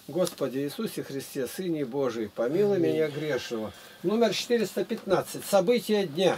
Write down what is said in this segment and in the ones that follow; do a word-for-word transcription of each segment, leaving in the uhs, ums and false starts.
Господи Иисусе Христе, Сыне Божий, помилуй меня грешного. Номер четыреста пятнадцать. События дня.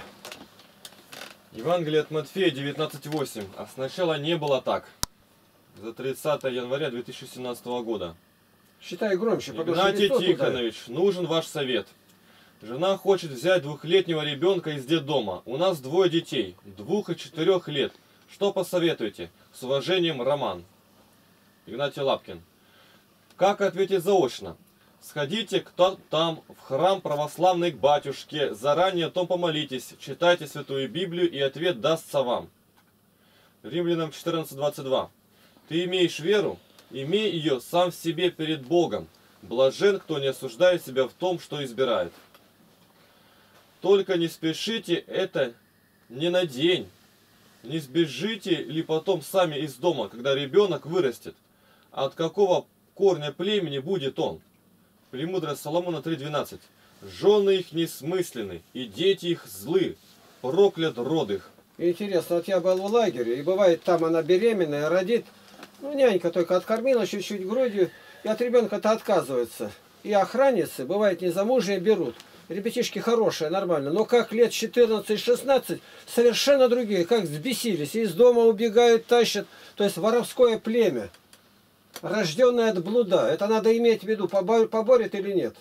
Евангелие от Матфея девятнадцать восемь. А сначала не было так. За тридцатое января две тысячи семнадцатого года. Считай громче. Игнатий Тихонович, нужен ваш совет. Жена хочет взять двухлетнего ребенка из детдома. У нас двое детей, двух и четырех лет. Что посоветуете? С уважением, Роман. Игнатий Лапкин. Как ответить заочно? Сходите кто там в храм православный к батюшке, заранее о том помолитесь, читайте Святую Библию, и ответ дастся вам. Римлянам четырнадцать двадцать два. Ты имеешь веру? Имей ее сам в себе перед Богом. Блажен, кто не осуждает себя в том, что избирает. Только не спешите это не на день. Не сбежите ли потом сами из дома, когда ребенок вырастет? От какого корня племени будет он? Премудрость Соломона три двенадцать. Жены их несмысленны, и дети их злы, проклят род их. Интересно, вот я был в лагере, и бывает там она беременная, родит, ну нянька только откормила чуть-чуть грудью, и от ребенка-то отказывается. И охранницы, бывает незамужние, берут. Ребятишки хорошие, нормально, но как лет четырнадцать-шестнадцать, совершенно другие, как взбесились, и из дома убегают, тащат, то есть воровское племя. Рожденная от блуда. Это надо иметь в виду, поборет или нет.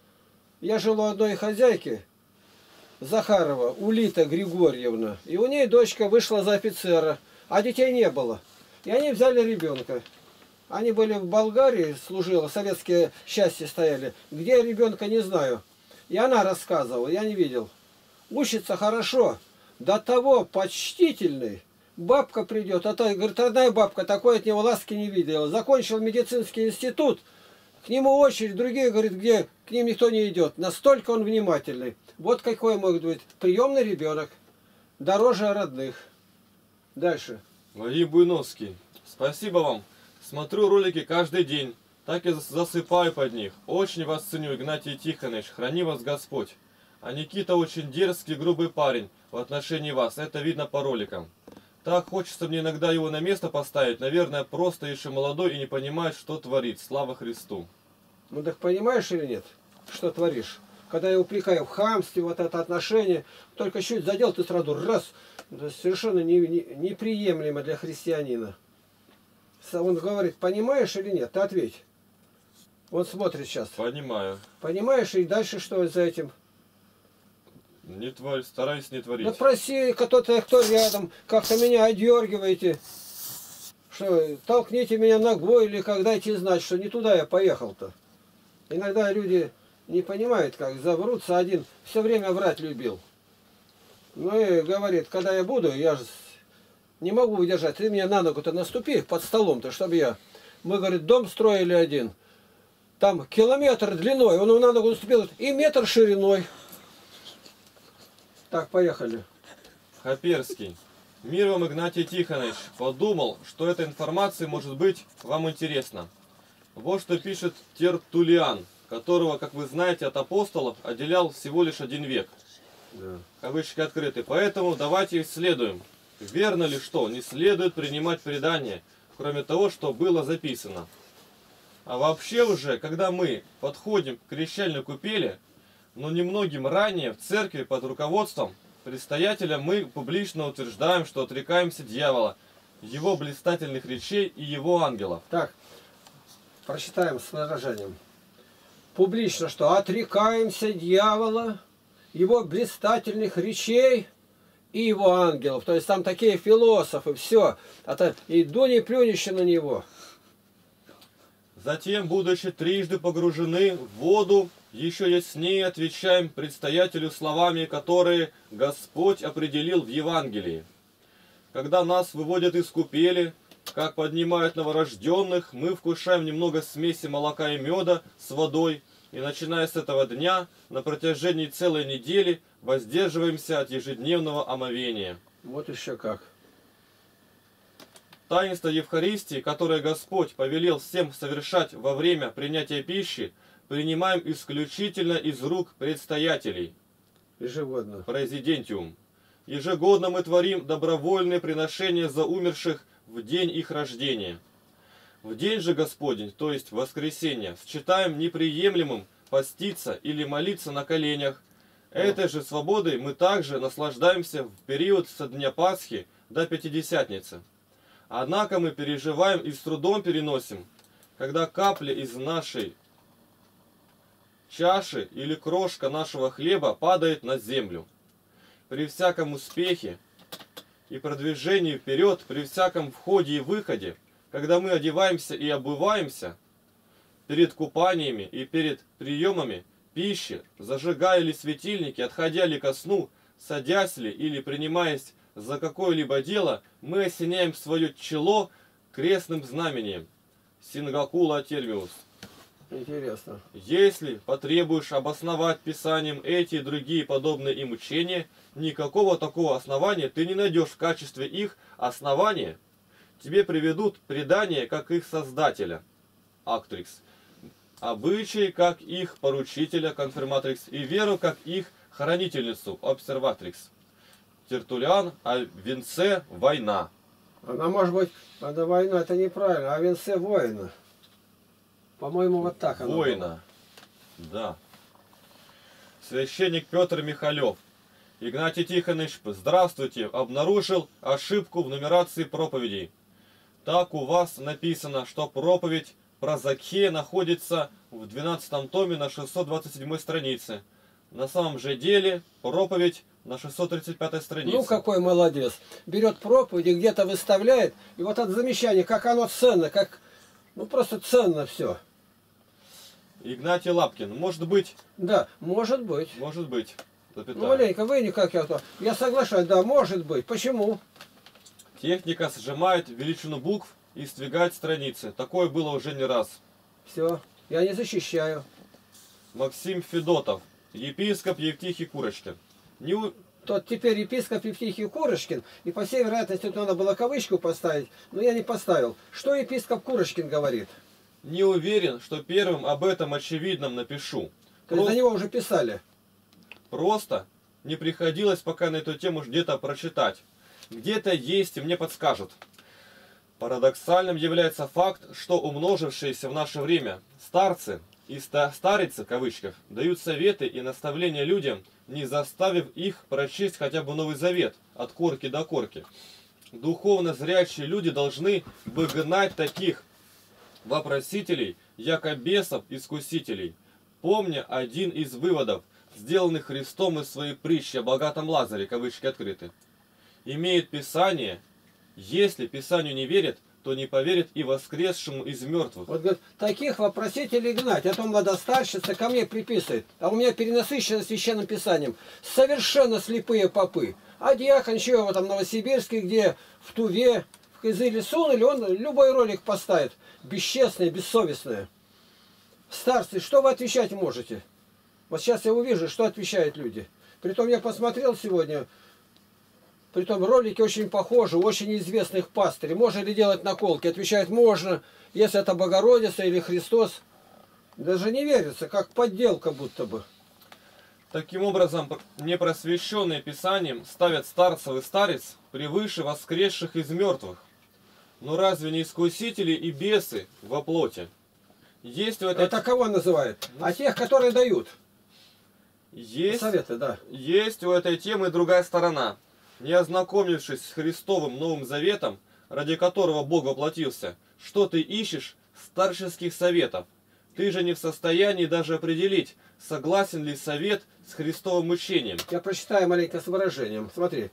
Я жил у одной хозяйки, Захарова, Улита Григорьевна. И у ней дочка вышла за офицера, а детей не было. И они взяли ребенка. Они были в Болгарии, служила, советские счастья стояли. Где ребенка, не знаю. И она рассказывала, я не видел. Учится хорошо, до того почтительный. Бабка придет, а то, говорит, родная бабка, такой от него ласки не видела. Закончил медицинский институт, к нему очередь, другие, говорит, где к ним никто не идет. Настолько он внимательный. Вот какой может быть приемный ребенок, дороже родных. Дальше. Вадим Буйновский. Спасибо вам. Смотрю ролики каждый день, так и засыпаю под них. Очень вас ценю, Игнатий Тихонович, храни вас Господь. А Никита очень дерзкий, грубый парень в отношении вас, это видно по роликам. Так хочется мне иногда его на место поставить. Наверное, просто еще молодой и не понимает, что творит. Слава Христу. Ну так понимаешь или нет, что творишь? Когда я упрекаю в хамстве, вот это отношение, только чуть задел, ты сразу раз. Это совершенно не, не, неприемлемо для христианина. Он говорит, понимаешь или нет? Ты ответь. Он смотрит сейчас. Понимаю. Понимаешь, и дальше что за этим? Не тварь, стараюсь не творить. Да проси, кто-то, кто рядом, как-то меня одергиваете. Что, толкните меня ногой или как, дайте знать, что не туда я поехал-то. Иногда люди не понимают, как заврутся. Один все время врать любил. Ну и говорит, когда я буду, я же не могу выдержать. Ты меня на ногу-то наступи под столом-то, чтобы я... Мы, говорит, дом строили один. Там километр длиной, он на ногу наступил, и метр шириной. Так, поехали. Хаперский. Мир вам, Игнатий Тихонович. Подумал, что эта информация может быть вам интересна. Вот что пишет Тертуллиан, которого, как вы знаете, от апостолов отделял всего лишь один век. Да. Кавычки открыты. Поэтому давайте исследуем. Верно ли, что не следует принимать предания, кроме того, что было записано. А вообще уже, когда мы подходим к крещальной купели, но немногим ранее в церкви под руководством предстоятеля мы публично утверждаем, что отрекаемся дьявола, его блистательных речей и его ангелов. Так, прочитаем с выражением. Публично, что отрекаемся дьявола, его блистательных речей и его ангелов. То есть там такие философы, все. Это иду не плюнище на него. Затем, будучи трижды погружены в воду, еще яснее отвечаем предстоятелю словами, которые Господь определил в Евангелии. Когда нас выводят из купели, как поднимают новорожденных, мы вкушаем немного смеси молока и меда с водой, и начиная с этого дня, на протяжении целой недели, воздерживаемся от ежедневного омовения. Вот еще как. Таинство Евхаристии, которое Господь повелел всем совершать во время принятия пищи, принимаем исключительно из рук предстоятелей. Ежегодно. Президентиум. Ежегодно мы творим добровольные приношения за умерших в день их рождения. В день же Господень, то есть в воскресенье, считаем неприемлемым поститься или молиться на коленях. Этой же свободой мы также наслаждаемся в период со дня Пасхи до Пятидесятницы. Однако мы переживаем и с трудом переносим, когда капля из нашей чаши или крошка нашего хлеба падает на землю. При всяком успехе и продвижении вперед, при всяком входе и выходе, когда мы одеваемся и обуваемся, перед купаниями и перед приемами пищи, зажигая ли светильники, отходя ли ко сну, садясь ли или принимаясь за какое-либо дело, мы осеняем свое чело крестным знамением. Сингакула термиус. Интересно. Если потребуешь обосновать Писанием эти и другие подобные им учения, никакого такого основания ты не найдешь в качестве их основания. Тебе приведут предания, как их создателя, актрикс, обычаи, как их поручителя, конфирматрикс, и веру, как их хранительницу, обсерватрикс. Тертулиан о венце война. Она может быть, это война, это неправильно, а венце воина. По-моему, вот так она Воина. Да. Священник Петр Михалев. Игнатий Тихонович, здравствуйте, обнаружил ошибку в нумерации проповедей. Так у вас написано, что проповедь про Закхея находится в двенадцатом томе на шестьсот двадцать седьмой странице. На самом же деле проповедь на шестьсот тридцать пятой странице. Ну, какой молодец. Берет проповеди, где-то выставляет, и вот это замечание, как оно ценно, как, ну, просто ценно все. Игнатий Лапкин, может быть... Да, может быть. Может быть. Запятая. Ну, маленько, вы никак я то. Я соглашаюсь, да, может быть. Почему? Техника сжимает величину букв и сдвигает страницы. Такое было уже не раз. Все, я не защищаю. Максим Федотов, епископ Евтихий Курочкин. Не у... Тот теперь епископ Евтихий Курочкин, и по всей вероятности тут надо было кавычку поставить, но я не поставил. Что епископ Курочкин говорит? Не уверен, что первым об этом очевидном напишу. То есть за него уже писали. Просто не приходилось пока на эту тему где-то прочитать. Где-то есть и мне подскажут. Парадоксальным является факт, что умножившиеся в наше время старцы и старицы, в кавычках, дают советы и наставления людям, не заставив их прочесть хотя бы Новый Завет от корки до корки. Духовно зрячие люди должны бы гнать таких вопросителей, якобесов, искусителей. Помня один из выводов, сделанных Христом из своей притчи о богатом Лазаре, кавычки открыты. Имеет Писание, если Писанию не верит, то не поверит и воскресшему из мертвых. Вот говорит, таких вопросителей гнать, а то младостарщица ко мне приписывает, а у меня перенасыщено священным писанием. Совершенно слепые попы. А диакон Чева там в Новосибирске, где в Туве, в Кызыле сунули, он любой ролик поставит. Бесчестные, бессовестные. Старцы, что вы отвечать можете? Вот сейчас я увижу, что отвечают люди. Притом я посмотрел сегодня, притом ролики очень похожи, очень известных пастырей. Можно ли делать наколки? Отвечают, можно, если это Богородица или Христос. Даже не верится, как подделка будто бы. Таким образом, непросвещенные Писанием ставят старцев и старец превыше воскресших из мертвых. Но разве не искусители и бесы во плоти? Есть у этой... Это кого называют? А тех, которые дают. Есть, советы, да. Есть у этой темы другая сторона. Не ознакомившись с Христовым Новым Заветом, ради которого Бог воплотился, что ты ищешь старческих советов? Ты же не в состоянии даже определить, согласен ли совет с Христовым учением. Я прочитаю маленько с выражением. Смотри.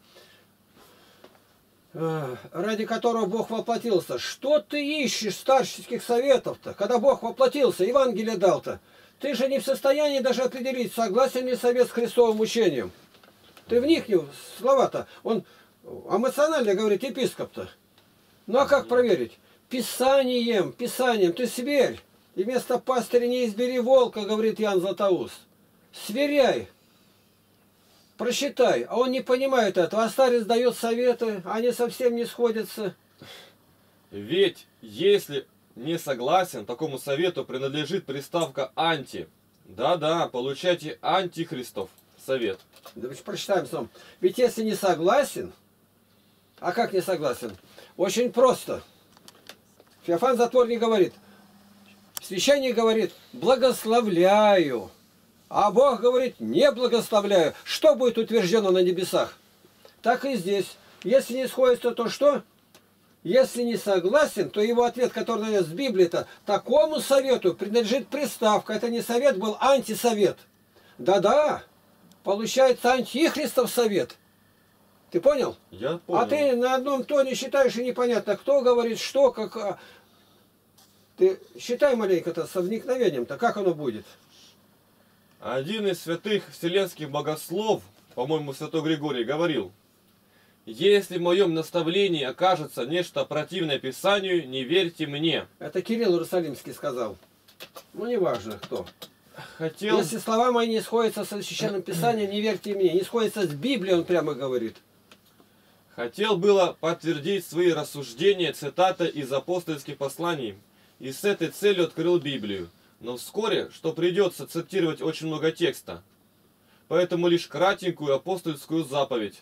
Ради которого Бог воплотился. Что ты ищешь старческих советов-то, когда Бог воплотился, Евангелие дал-то? Ты же не в состоянии даже определить, согласен ли совет с Христовым учением. Ты вникни в слова-то. Он эмоционально говорит епископ-то. Ну а как проверить? Писанием, Писанием. Ты сверь. И вместо пастыря не избери волка, говорит Иоанн Златоуст. Сверяй. Прочитай. А он не понимает этого. А старец дает советы, они совсем не сходятся. Ведь если не согласен, такому совету принадлежит приставка «анти». Да-да, получайте антихристов совет. Давайте прочитаем сам. Ведь если не согласен, а как не согласен? Очень просто. Феофан Затворник говорит, священник говорит, благословляю. А Бог говорит, не благословляю. Что будет утверждено на небесах? Так и здесь. Если не сходится, то что? Если не согласен, то его ответ, который дает с Библии-то, такому совету принадлежит приставка. Это не совет был, антисовет. Да-да, получается антихристов совет. Ты понял? Я понял. А ты на одном тоне считаешь, и непонятно, кто говорит, что, как... Ты считай маленько-то со вникновением-то, как оно будет. Один из святых вселенских богослов, по-моему, святой Григорий, говорил: «Если в моем наставлении окажется нечто противное Писанию, не верьте мне». Это Кирилл Иерусалимский сказал. Ну, неважно кто. Хотел... Если слова мои не сходятся со Священным Писанием, не верьте мне. Не сходятся с Библией, он прямо говорит. Хотел было подтвердить свои рассуждения цитатой из апостольских посланий, и с этой целью открыл Библию. Но вскоре, что придется цитировать очень много текста, поэтому лишь кратенькую апостольскую заповедь.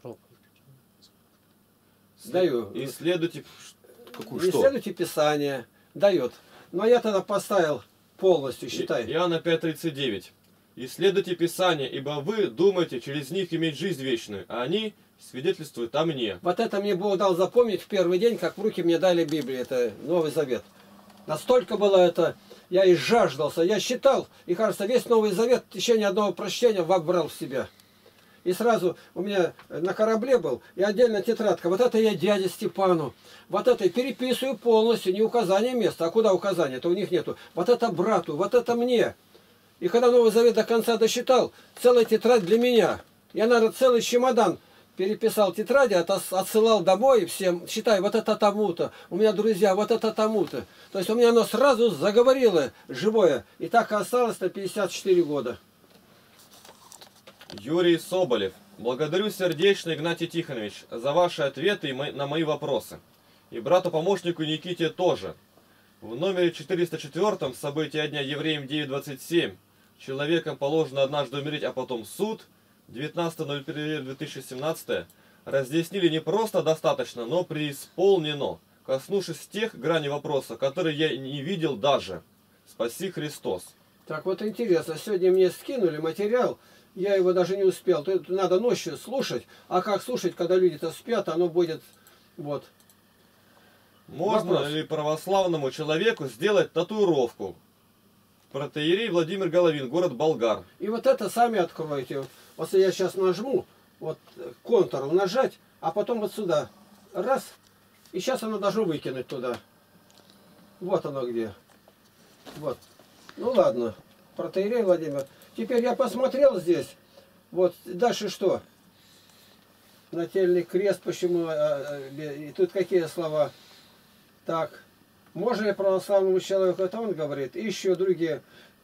Даю. Исследуйте... Какую, что? Исследуйте Писание. Дает. Но я тогда поставил полностью, считай. Иоанна пять тридцать девять. Исследуйте Писание, ибо вы думаете через них иметь жизнь вечную, а они свидетельствуют о мне. Вот это мне Бог дал запомнить в первый день, как в руки мне дали Библию. Это Новый Завет. Настолько было это... Я и жаждался, я считал, и кажется, весь Новый Завет в течение одного прочтения вобрал в себя. И сразу у меня на корабле был, и отдельно тетрадка. Вот это я дяде Степану. Вот это переписываю полностью, не указание места. А куда указание-то у них нету. Вот это брату, вот это мне. И когда Новый Завет до конца досчитал, целая тетрадь для меня. Я, наверное, целый чемодан переписал тетради, отсылал домой всем, считай, вот это тому-то, у меня друзья, вот это тому-то. То есть у меня оно сразу заговорило живое. И так и осталось на пятьдесят четыре года. Юрий Соболев. Благодарю сердечно, Игнатий Тихонович, за ваши ответы на мои вопросы. И брату-помощнику Никите тоже. В номере четыреста четыре события дня Евреям девять двадцать семь. Человеком положено однажды умереть, а потом суд. девятнадцатое ноль первое две тысячи семнадцатое. Разъяснили не просто достаточно, но преисполнено, коснувшись тех граней вопроса, которые я не видел даже. Спаси Христос. Так вот интересно, сегодня мне скинули материал, я его даже не успел. Тут надо ночью слушать, а как слушать, когда люди-то спят, оно будет вот. Можно Вопрос. ли православному человеку сделать татуировку? Протоиерей Владимир Головин, город Болгар. И вот это сами откроете. Вот если я сейчас нажму, вот контур нажать, а потом вот сюда. Раз. И сейчас оно должно выкинуть туда. Вот оно где. Вот. Ну ладно. Протоиерей Владимир. Теперь я посмотрел здесь. Вот. Дальше что? Нательный крест. Почему? И тут какие слова? Так. Можно ли православному человеку, это он говорит, и еще другие.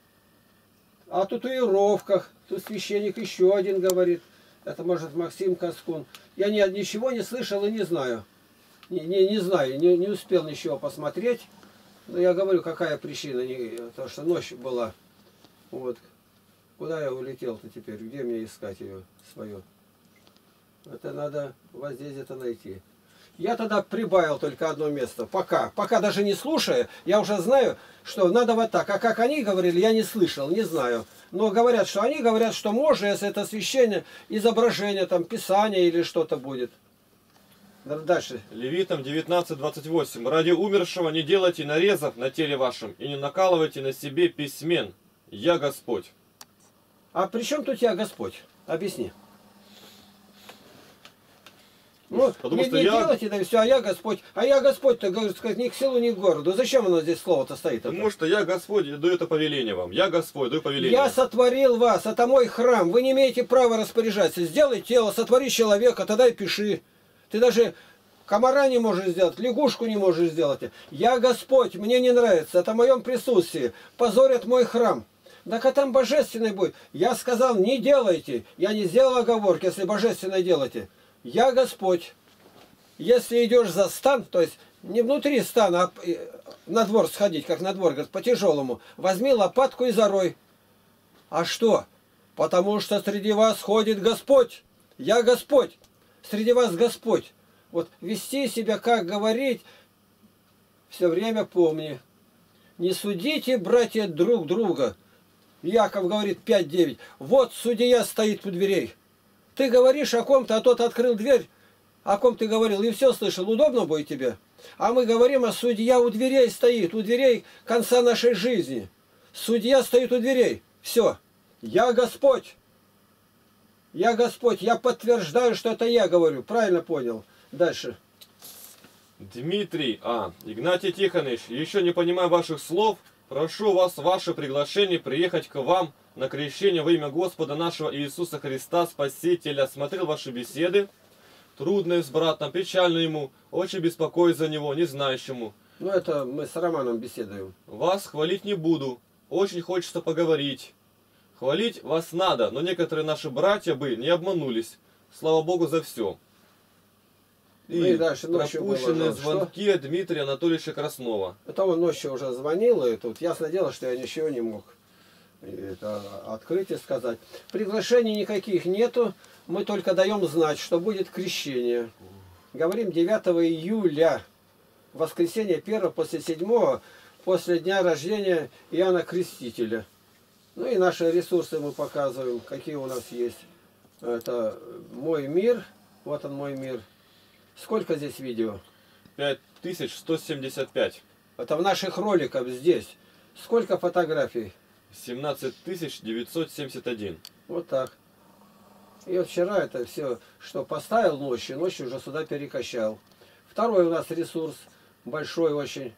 О татуировках, тут священник еще один говорит, это может Максим Каскун. Я ни, ничего не слышал и не знаю. Не, не, не знаю, не, не успел ничего посмотреть. Но я говорю, какая причина, не, то что ночь была. Вот. Куда я улетел-то теперь, где мне искать ее свою? Это надо вот здесь это найти. Я тогда прибавил только одно место. Пока. Пока даже не слушая, я уже знаю, что надо вот так. А как они говорили, я не слышал, не знаю. Но говорят, что они говорят, что можно, если это освящение, изображение, там, писание или что-то будет. Дальше. Левитам девятнадцать двадцать восемь. Ради умершего не делайте нарезов на теле вашем и не накалывайте на себе письмен. Я Господь. А при чем тут я Господь? Объясни. Ну, Потому не, что не я... делайте, да все, а я Господь. А я Господь-то, говорит, сказать, ни к селу, ни к городу. Зачем оно здесь слово-то стоит? Потому что я Господь, даю это повеление вам. Я Господь, даю повеление. Я сотворил вас, это мой храм. Вы не имеете права распоряжаться. Сделай тело, сотвори человека, тогда и пиши. Ты даже комара не можешь сделать, лягушку не можешь сделать. Я Господь, мне не нравится, это в моем присутствии. Позорят мой храм. Так а там божественный будет. Я сказал, не делайте. Я не сделал оговорки, если божественное делаете. Я Господь. Если идешь за стан, то есть не внутри стана, а на двор сходить, как на двор, говорит, по-тяжелому, возьми лопатку и зарой. А что? Потому что среди вас ходит Господь. Я Господь. Среди вас Господь. Вот вести себя, как говорить, все время помни. Не судите, братья, друг друга. Яков говорит пять девять. Вот судья стоит у дверей. Ты говоришь о ком-то, а тот открыл дверь, о ком ты говорил, и все слышал. Удобно будет тебе? А мы говорим, а судья у дверей стоит, у дверей конца нашей жизни. Судья стоит у дверей. Все. Я Господь. Я Господь. Я подтверждаю, что это я говорю. Правильно понял. Дальше. Дмитрий А. Игнатий Тихонович, еще не понимая ваших слов, прошу вас ваше приглашение приехать к вам на крещение во имя Господа нашего Иисуса Христа, Спасителя. Смотрел ваши беседы. Трудные с братом, печально ему, очень беспокоюсь за него, не знающему. Ну, это мы с Романом беседуем. Вас хвалить не буду, очень хочется поговорить. Хвалить вас надо, но некоторые наши братья бы не обманулись. Слава Богу за все. И, ну, и дальше ночью пропущенные было, звонки от Дмитрия Анатольевича Краснова. Это он ночью уже звонил, и тут ясно дело, что я ничего не мог это открыть и сказать. Приглашений никаких нету, мы только даем знать, что будет крещение. Говорим девятого июля, воскресенье первое после седьмого, после дня рождения Иоанна Крестителя. Ну и наши ресурсы мы показываем, какие у нас есть. Это мой мир, вот он мой мир. Сколько здесь видео? пять тысяч сто семьдесят пять. Это в наших роликах здесь. Сколько фотографий? семнадцать тысяч девятьсот семьдесят один. Вот так. И вот вчера это все, что поставил ночью, ночью уже сюда перекачал. Второй у нас ресурс, большой очень.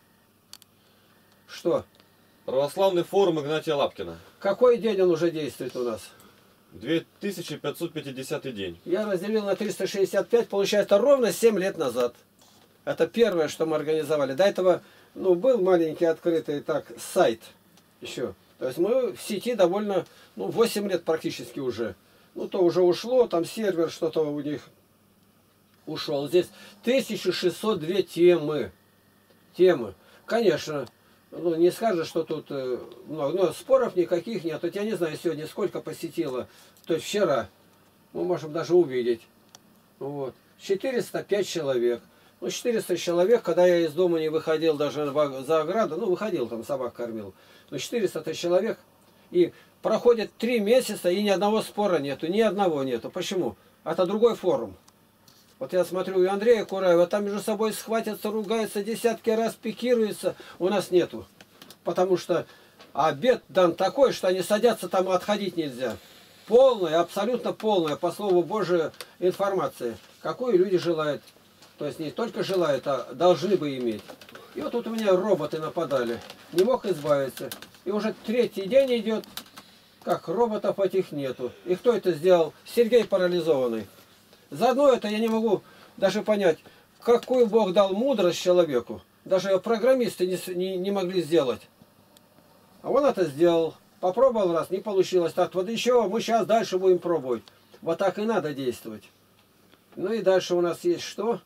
Что? Православный форум Игнатия Лапкина. Какой день он уже действует у нас? две тысячи пятьсот пятидесятый день. Я разделил на триста шестьдесят пять, получается ровно семь лет назад. Это первое, что мы организовали. До этого, ну, был маленький открытый так сайт еще. То есть мы в сети довольно, ну, восемь лет практически уже. Ну, то уже ушло, там сервер что-то у них ушел. Здесь тысяча шестьсот две темы. Темы. Конечно, ну, не скажешь, что тут э, много, но споров никаких нет. Вот я не знаю сегодня сколько посетило, то есть вчера, мы можем даже увидеть. Вот. четыреста пять человек. Ну, четыреста человек, когда я из дома не выходил даже за ограду, ну, выходил, там собак кормил. Но четыреста человек, и проходит три месяца, и ни одного спора нету, ни одного нету. Почему? Это другой форум. Вот я смотрю, и Андрея Кураева, там между собой схватятся, ругаются, десятки раз пикируются. У нас нету. Потому что обед дан такой, что они садятся, там отходить нельзя. Полная, абсолютно полная, по слову Божию, информация. Какую люди желают. То есть не только желают, а должны бы иметь. И вот тут у меня роботы нападали. Не мог избавиться. И уже третий день идет, как роботов этих нету. И кто это сделал? Сергей парализованный. Заодно это я не могу даже понять, какую Бог дал мудрость человеку. Даже программисты не, не, не могли сделать. А он это сделал. Попробовал раз, не получилось. Так, вот еще мы сейчас дальше будем пробовать. Вот так и надо действовать. Ну и дальше у нас есть что?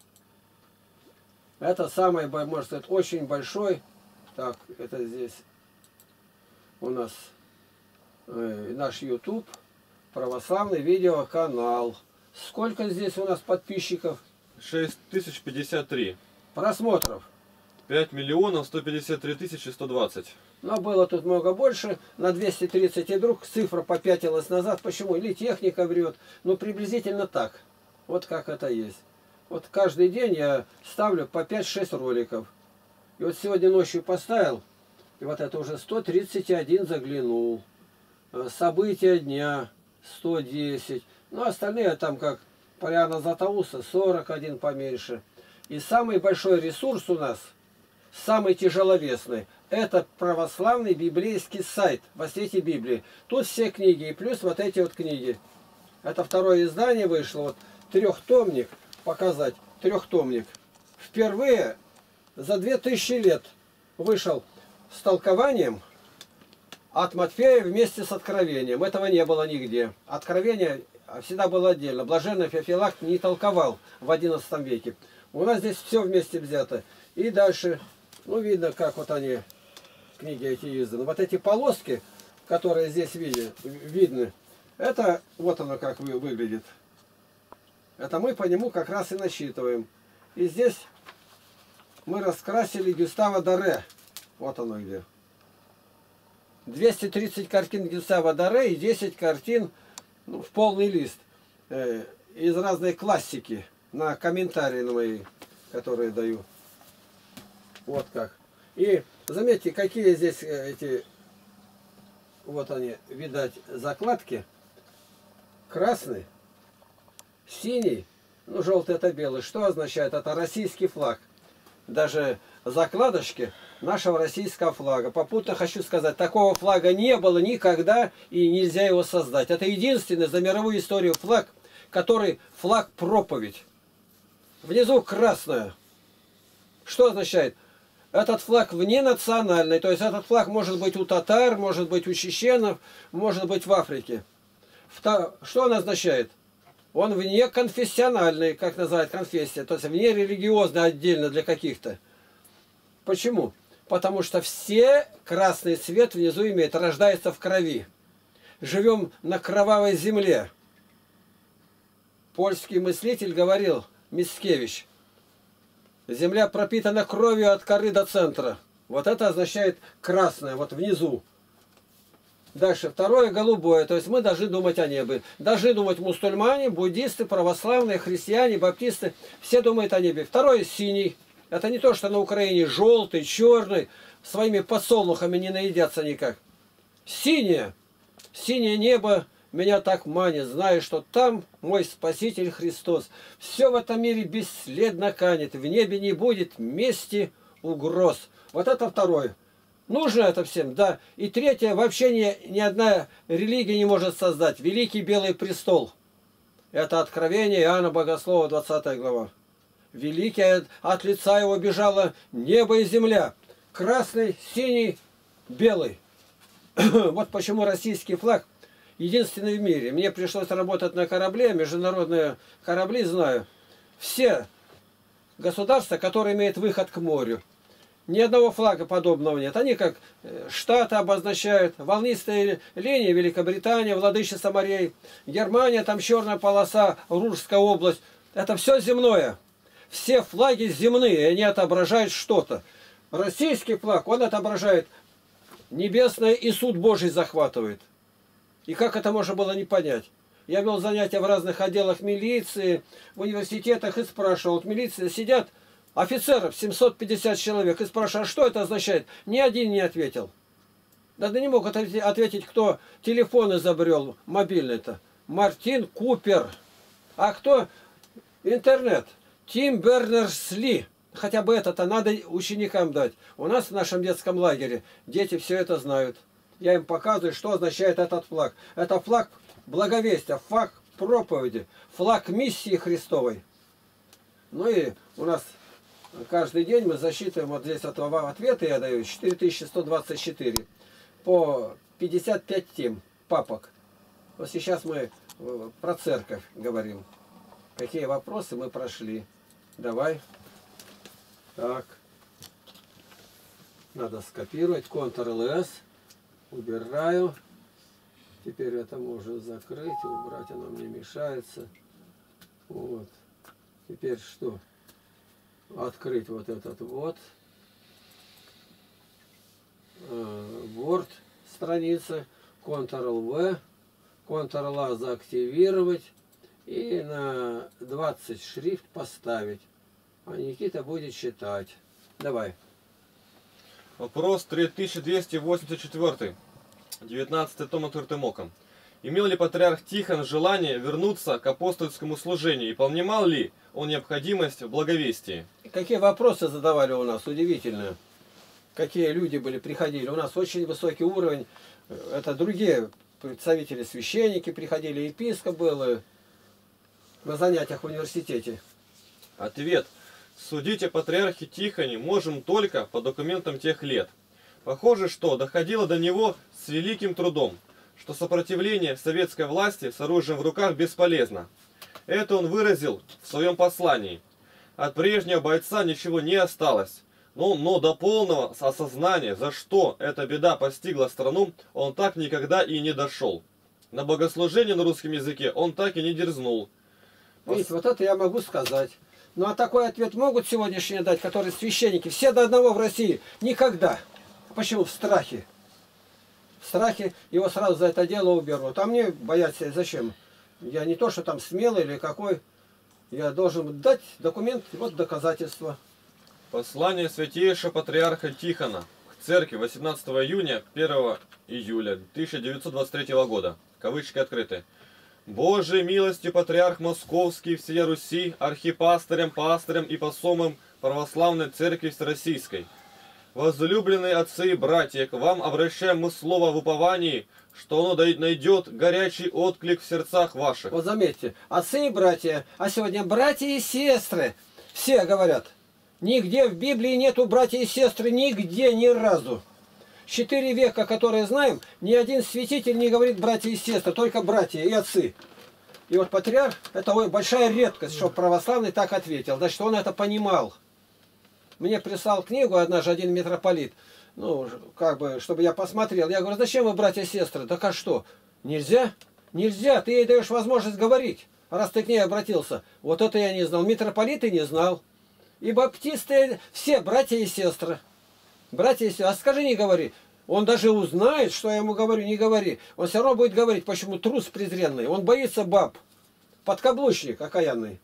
Это самый, может сказать, очень большой. Так, это здесь у нас э, наш YouTube, православный видеоканал. Сколько здесь у нас подписчиков? шесть тысяч пятьдесят три. Просмотров? пять миллионов сто пятьдесят три тысячи сто двадцать. Но было тут много больше, на двести тридцать, и вдруг цифра попятилась назад. Почему? Или техника врет. Ну, приблизительно так. Вот как это есть. Вот каждый день я ставлю по пять-шесть роликов. И вот сегодня ночью поставил, и вот это уже сто тридцать один заглянул. События дня сто десять. Ну, остальные там как Поляна Златоуста сорок один поменьше. И самый большой ресурс у нас, самый тяжеловесный, это православный библейский сайт во свете Библии. Тут все книги, и плюс вот эти вот книги. Это второе издание вышло, вот трехтомник, показать, трехтомник. Впервые за две тысячи лет вышел с толкованием от Матфея вместе с Откровением. Этого не было нигде. Откровение всегда было отдельно. Блаженный Феофилакт не толковал в одиннадцатом веке. У нас здесь все вместе взято. И дальше, ну, видно, как вот они, книги эти изданы. Вот эти полоски, которые здесь види, видны, это вот оно как вы, выглядит. Это мы по нему как раз и насчитываем. И здесь мы раскрасили Гюстава Доре. Вот оно где. двести тридцать картин Гюстава Доре и десять картин, ну, в полный лист. Э, из разной классики. На комментарии на мои, которые даю. Вот как. И заметьте, какие здесь эти, вот они, видать, закладки. Красный, синий, ну, желтый это белый. Что означает? Это российский флаг. Даже закладочки нашего российского флага. Попутно хочу сказать, такого флага не было никогда и нельзя его создать. Это единственный за мировую историю флаг, который флаг проповедь. Внизу красное. Что означает? Этот флаг вненациональный, то есть этот флаг может быть у татар, может быть у чеченцев, может быть в Африке. Что он означает? Он внеконфессиональный, как называют конфессия, то есть внерелигиозный отдельно для каких-то. Почему? Потому что все красный цвет внизу имеет, рождается в крови. Живем на кровавой земле. Польский мыслитель говорил, Мицкевич, земля пропитана кровью от коры до центра. Вот это означает красное, вот внизу. Дальше второе голубое, то есть мы должны думать о небе. Должны думать мусульмане, буддисты, православные, христиане, баптисты. Все думают о небе. Второе синий. Это не то, что на Украине желтый, черный, своими подсолнухами не наедятся никак. Синее. Синее небо меня так манит, знаю, что там мой Спаситель Христос. Все в этом мире бесследно канет, в небе не будет мести угроз. Вот это второе. Нужно это всем, да. И третье, вообще ни, ни одна религия не может создать. Великий Белый Престол. Это Откровение Иоанна Богослова, двадцатая глава. Великий, от лица его бежало небо и земля. Красный, синий, белый. Вот почему российский флаг единственный в мире. Мне пришлось работать на корабле, международные корабли знаю. Все государства, которые имеют выход к морю. Ни одного флага подобного нет. Они как Штаты обозначают, волнистые линии, Великобритания, Владычица морей, Германия, там черная полоса, Рурская область. Это все земное. Все флаги земные, они отображают что-то. Российский флаг, он отображает небесное и суд Божий захватывает. И как это можно было не понять? Я вел занятия в разных отделах милиции, в университетах и спрашивал. Вот милиция сидят, офицеров семьсот пятьдесят человек, и спрашивал, а что это означает? Ни один не ответил. Да не мог ответить, кто телефон изобрел, мобильный-то. Мартин Купер. А кто? Интернет. Тим Бернерс-Ли. Хотя бы это-то надо ученикам дать. У нас в нашем детском лагере дети все это знают. Я им показываю, что означает этот флаг. Это флаг благовестия, флаг проповеди, флаг миссии Христовой. Ну и у нас каждый день мы засчитываем, вот здесь этого ответа я даю, четыре тысячи сто двадцать четыре, по пятьдесят пять тем, папок. Вот сейчас мы про церковь говорим. Какие вопросы мы прошли. Давай. Так. Надо скопировать. контрол-эс. Убираю. Теперь это можно закрыть. Убрать оно мне мешается. Вот. Теперь что? Открыть вот этот вот. Word страница. контрол-вэ. контрол-а заактивировать. И на двадцать шрифт поставить. А Никита будет считать. Давай. Вопрос три тысячи двести восемьдесят четыре. девятнадцатый том открытым оком. Имел ли патриарх Тихон желание вернуться к апостольскому служению и понимал ли он необходимость в благовестии? Какие вопросы задавали у нас? Удивительно. Какие люди были, приходили. У нас очень высокий уровень. Это другие представители, священники приходили, епископ был на занятиях в университете. Ответ. Судить о патриархе Тихоне можем только по документам тех лет. Похоже, что доходило до него с великим трудом, что сопротивление советской власти с оружием в руках бесполезно. Это он выразил в своем послании. От прежнего бойца ничего не осталось, но, но до полного осознания, за что эта беда постигла страну, он так никогда и не дошел. На богослужение на русском языке он так и не дерзнул. Видите, вот это я могу сказать. Ну а такой ответ могут сегодняшние дать, которые священники? Все до одного в России. Никогда. Почему? В страхе. В страхе его сразу за это дело уберут. А мне бояться зачем? Я не то, что там смелый или какой. Я должен дать документ, вот доказательства. Послание святейшего патриарха Тихона к церкви восемнадцатого июня первого июля тысяча девятьсот двадцать третьего года. Кавычки открыты. Божией милостью патриарх Московский всея Руси, архипастырем, пастырем и посомом православной церкви всероссийской. Возлюбленные отцы и братья, к вам обращаем мы слово в уповании, что оно найдет горячий отклик в сердцах ваших. Вот заметьте, отцы и братья, а сегодня братья и сестры, все говорят. Нигде в Библии нету братья и сестры, нигде, ни разу. Четыре века, которые знаем, ни один святитель не говорит братья и сестры, только братья и отцы. И вот патриарх, это ой, большая редкость, чтобы православный так ответил. Значит, он это понимал. Мне прислал книгу однажды один митрополит, ну, как бы, чтобы я посмотрел. Я говорю, зачем вы братья и сестры? Так а что? Нельзя? Нельзя, ты ей даешь возможность говорить, раз ты к ней обратился. Вот это я не знал. Митрополиты не знал. И баптисты все братья и сестры. Братья и сестры. А скажи, не говори. Он даже узнает, что я ему говорю, не говори. Он все равно будет говорить, почему трус презренный. Он боится баб. Подкаблучник окаянный.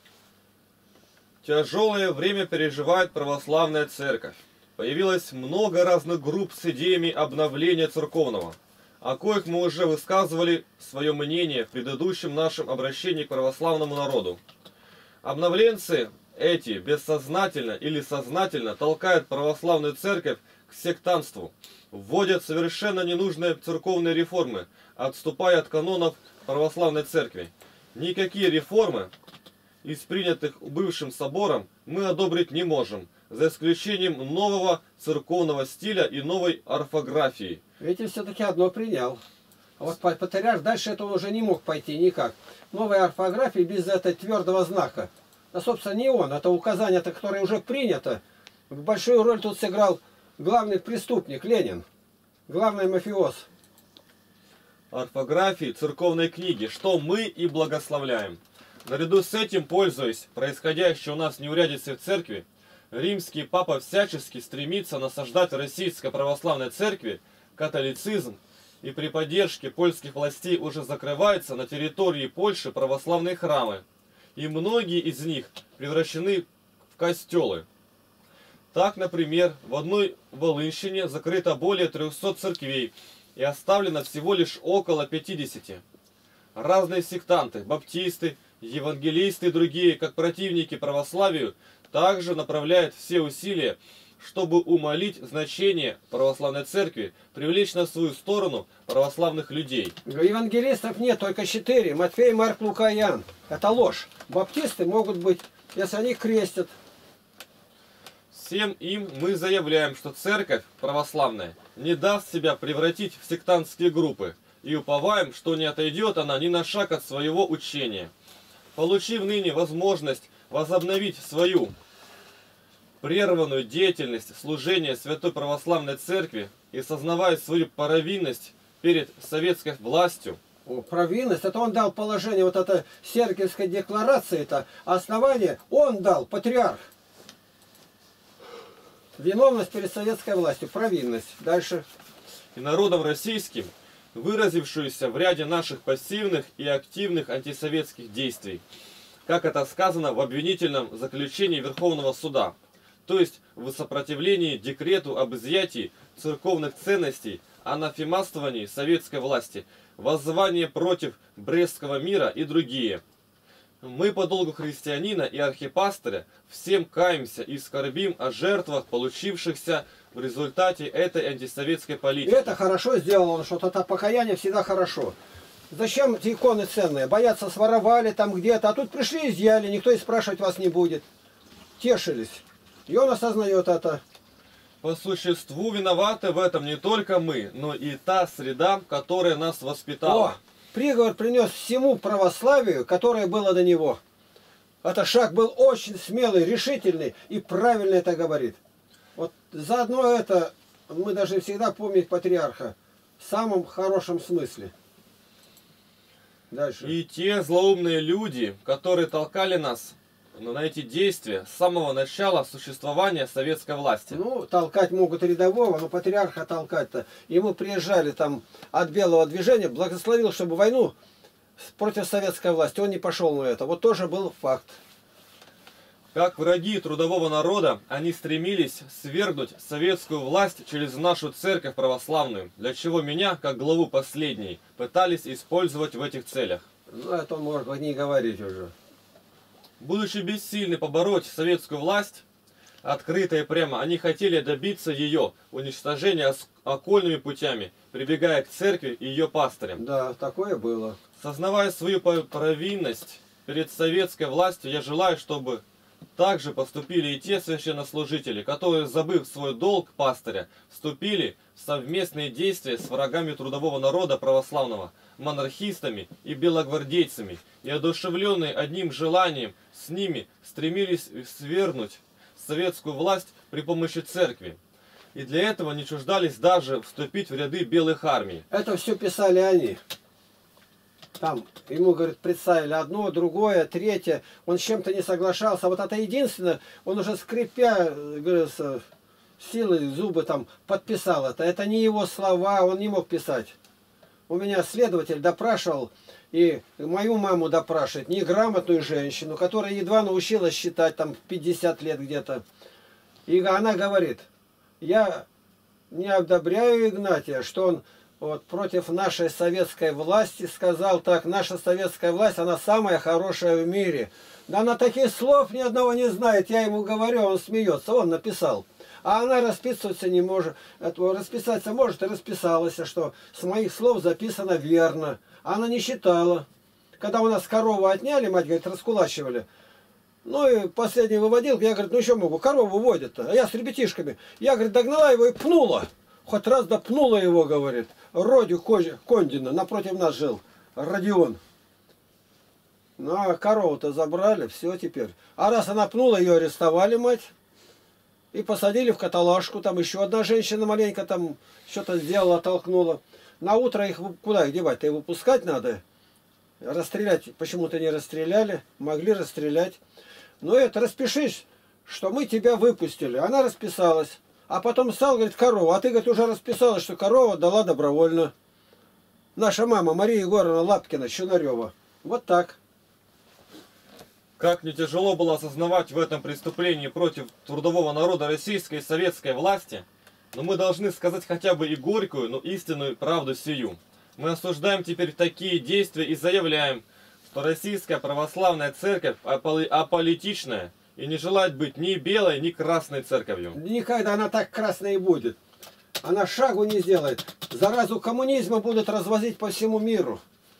Тяжелое время переживает православная церковь. Появилось много разных групп с идеями обновления церковного, о коих мы уже высказывали свое мнение в предыдущем нашем обращении к православному народу. Обновленцы эти бессознательно или сознательно толкают православную церковь к сектантству, вводят совершенно ненужные церковные реформы, отступая от канонов православной церкви. Никакие реформы из принятых бывшим собором мы одобрить не можем, за исключением нового церковного стиля и новой орфографии. Видите, все-таки одно принял. А вот патриарх дальше этого уже не мог пойти никак. Новая орфография без этого твердого знака. А, собственно, не он, это указание, которое уже принято. Большую роль тут сыграл главный преступник Ленин, главный мафиоз. Орфографии церковной книги, что мы и благословляем. Наряду с этим, пользуясь происходящей у нас неурядицей в церкви, римский папа всячески стремится насаждать российской православной церкви католицизм, и при поддержке польских властей уже закрываются на территории Польши православные храмы, и многие из них превращены в костелы. Так, например, в одной Волынщине закрыто более трёхсот церквей и оставлено всего лишь около пятидесяти. Разные сектанты, баптисты, евангелисты и другие, как противники православию, также направляют все усилия, чтобы умалить значение православной церкви, привлечь на свою сторону православных людей. Евангелистов нет, только четыре. Матфей, Марк, Лука, Иоанн. Это ложь. Баптисты могут быть, если они крестят. Всем им мы заявляем, что церковь православная не даст себя превратить в сектантские группы, и уповаем, что не отойдет она ни на шаг от своего учения. Получив ныне возможность возобновить свою прерванную деятельность служения Святой Православной Церкви и сознавая свою провинность перед советской властью. О, провинность, это он дал положение, вот это Сергиевской декларации, это основание он дал, патриарх. Виновность перед советской властью, провинность. Дальше. И народом российским, выразившуюся в ряде наших пассивных и активных антисоветских действий, как это сказано в обвинительном заключении Верховного Суда, то есть в сопротивлении декрету об изъятии церковных ценностей, анафематствовании советской власти, воззвание против Брестского мира и другие. Мы по долгу христианина и архипастыря всем каемся и скорбим о жертвах, получившихся в результате этой антисоветской политики. И это хорошо сделано, что это покаяние всегда хорошо. Зачем эти иконы ценные? Боятся, своровали там где-то, а тут пришли, изъяли, никто и спрашивать вас не будет. Тешились. И он осознает это. По существу виноваты в этом не только мы, но и та среда, которая нас воспитала. О, приговор принес всему православию, которое было до него. Это шаг был очень смелый, решительный и правильно это говорит. Вот заодно это мы должны всегда помнить патриарха в самом хорошем смысле. Дальше. И те злоумные люди, которые толкали нас на эти действия с самого начала существования советской власти. Ну, толкать могут рядового, но патриарха толкать-то. И мы приезжали там от белого движения, благословил, чтобы войну против советской власти. Он не пошел на это. Вот тоже был факт. Как враги трудового народа, они стремились свергнуть советскую власть через нашу церковь православную, для чего меня, как главу последней, пытались использовать в этих целях. Ну, это он может не говорить уже. Будучи бессильны побороть советскую власть, открыто и прямо, они хотели добиться ее уничтожения окольными путями, прибегая к церкви и ее пастырям. Да, такое было. Сознавая свою провинность перед советской властью, я желаю, чтобы также поступили и те священнослужители, которые, забыв свой долг пастыря, вступили в совместные действия с врагами трудового народа православного, монархистами и белогвардейцами, и одушевленные одним желанием с ними стремились свергнуть советскую власть при помощи церкви. И для этого не чуждались даже вступить в ряды белых армий. Это все писали они. Там ему, говорит, представили одно, другое, третье. Он с чем-то не соглашался. А вот это единственное, он уже скрипя, говорится, силой зубы там подписал это. Это не его слова, он не мог писать. У меня следователь допрашивал, и мою маму допрашивает, неграмотную женщину, которая едва научилась считать, там, пятьдесят лет где-то. И она говорит, я не одобряю Игнатия, что он вот, против нашей советской власти сказал так, наша советская власть, она самая хорошая в мире. Да она таких слов ни одного не знает, я ему говорю, он смеется, он написал. А она расписываться не может, расписаться может и расписалась, что с моих слов записано верно. Она не считала. Когда у нас корову отняли, мать говорит, раскулачивали. Ну и последний выводил, я говорю, ну еще могу, корову водят-то. А я с ребятишками. Я, говорит, догнала его и пнула. Хоть раз да пнула его, говорит. Родю Кондина, напротив нас жил. Родион. Ну а корову-то забрали, все теперь. А раз она пнула, ее арестовали, мать. И посадили в каталажку. Там еще одна женщина маленько там что-то сделала, толкнула. На утро их куда их девать-то? И выпускать надо. Расстрелять почему-то не расстреляли. Могли расстрелять. Ну это распишись, что мы тебя выпустили. Она расписалась. А потом стал, говорит, корова. А ты, говорит, уже расписалась, что корова дала добровольно. Наша мама Мария Егоровна Лапкина, Щунарева. Вот так. Как не тяжело было осознавать в этом преступлении против трудового народа российской и советской власти, но мы должны сказать хотя бы и горькую, но истинную правду сию. Мы осуждаем теперь такие действия и заявляем, что российская православная церковь аполитичная и не желает быть ни белой, ни красной церковью. Никогда она так красной и будет. Она шагу не сделает. Заразу коммунизма будут развозить по всему миру.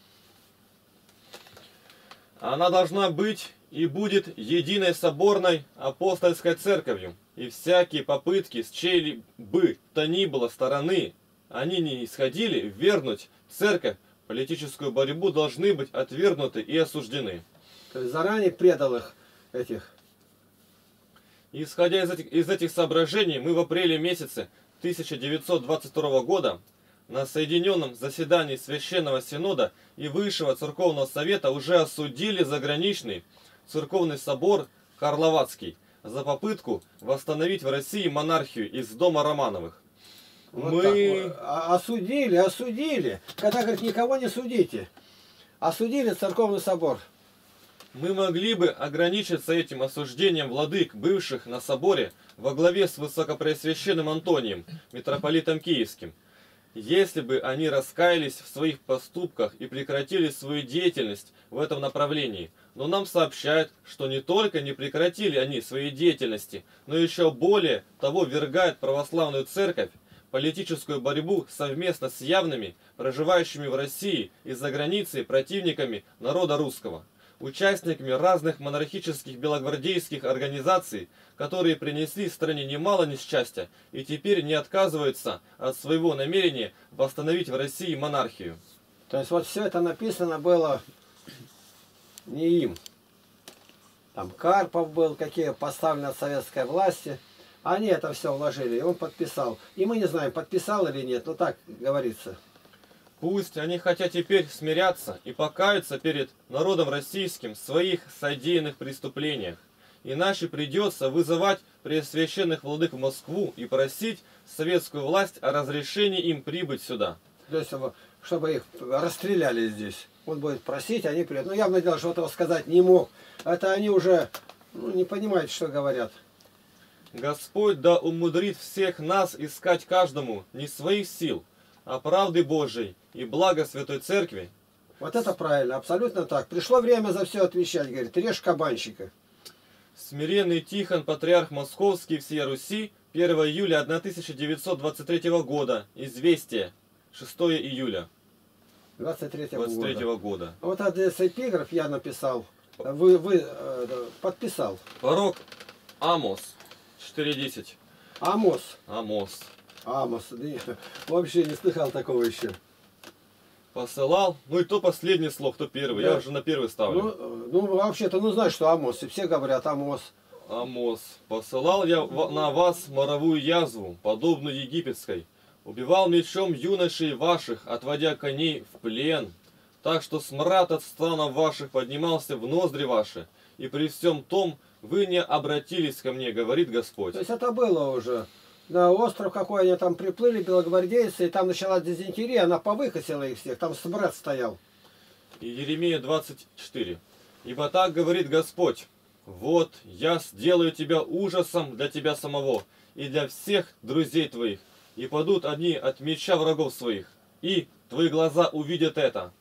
Она должна быть и будет единой соборной апостольской церковью. И всякие попытки с чьей-либо то ни было стороны, они не исходили, вернуть церковь, политическую борьбу, должны быть отвергнуты и осуждены. То есть заранее предал их, этих. Исходя из этих, из этих соображений, мы в апреле месяце тысяча девятьсот двадцать второго года на соединенном заседании Священного Синода и Высшего Церковного Совета уже осудили заграничный церковный собор Карловацкий за попытку восстановить в России монархию из дома Романовых. Вот мы... так. Осудили, осудили. Когда, говорит, никого не судите. Осудили церковный собор. Мы могли бы ограничиться этим осуждением владык, бывших на соборе, во главе с Высокопреосвященным Антонием, митрополитом Киевским, если бы они раскаялись в своих поступках и прекратили свою деятельность в этом направлении. Но нам сообщают, что не только не прекратили они своей деятельности, но еще более того ввергают православную церковь в политическую борьбу совместно с явными, проживающими в России и за границей противниками народа русского, участниками разных монархических белогвардейских организаций, которые принесли стране немало несчастья и теперь не отказываются от своего намерения восстановить в России монархию. То есть вот все это написано было не им. Там Карпов был, какие поставлены от советской власти. Они это все вложили, и он подписал. И мы не знаем, подписал или нет, но так говорится. Пусть они хотят теперь смиряться и покаяться перед народом российским в своих содеянных преступлениях. Иначе придется вызывать преосвященных владык в Москву и просить советскую власть о разрешении им прибыть сюда. То есть, чтобы их расстреляли здесь. Он будет просить, они придут. Ну, явно дело, что этого сказать не мог. Это они уже ну, не понимают, что говорят. Господь да умудрит всех нас искать каждому не своих сил, а правды Божией и блага Святой Церкви. Вот это правильно, абсолютно так. Пришло время за все отвечать, говорит, режь кабанщика. Смиренный Тихон, патриарх Московский всея Руси, первого июля тысяча девятьсот двадцать третьего года. Известие. шестого июля двадцать третьего года. года. Вот этот эпиграф я написал, вы, вы э, подписал. Пророк Амос четыре десять. Амос. Амос. Амос. Да, вообще не слыхал такого еще. Посылал, ну и то последний слог, то первый. Да. Я уже на первый ставлю. Ну, ну вообще-то, ну знаешь, что Амос, и все говорят Амос. Амос. Посылал я на вас моровую язву, подобную египетской. Убивал мечом юношей ваших, отводя коней в плен. Так что смрад от станов ваших поднимался в ноздри ваши. И при всем том вы не обратились ко мне, говорит Господь. То есть это было уже. На остров какой они там приплыли, белогвардейцы, и там началась дизентерия, она повыкосила их всех, там смрад стоял. И Еремия двадцать четыре. Ибо так говорит Господь, вот я сделаю тебя ужасом для тебя самого и для всех друзей твоих, и падут одни от меча врагов своих, и твои глаза увидят это.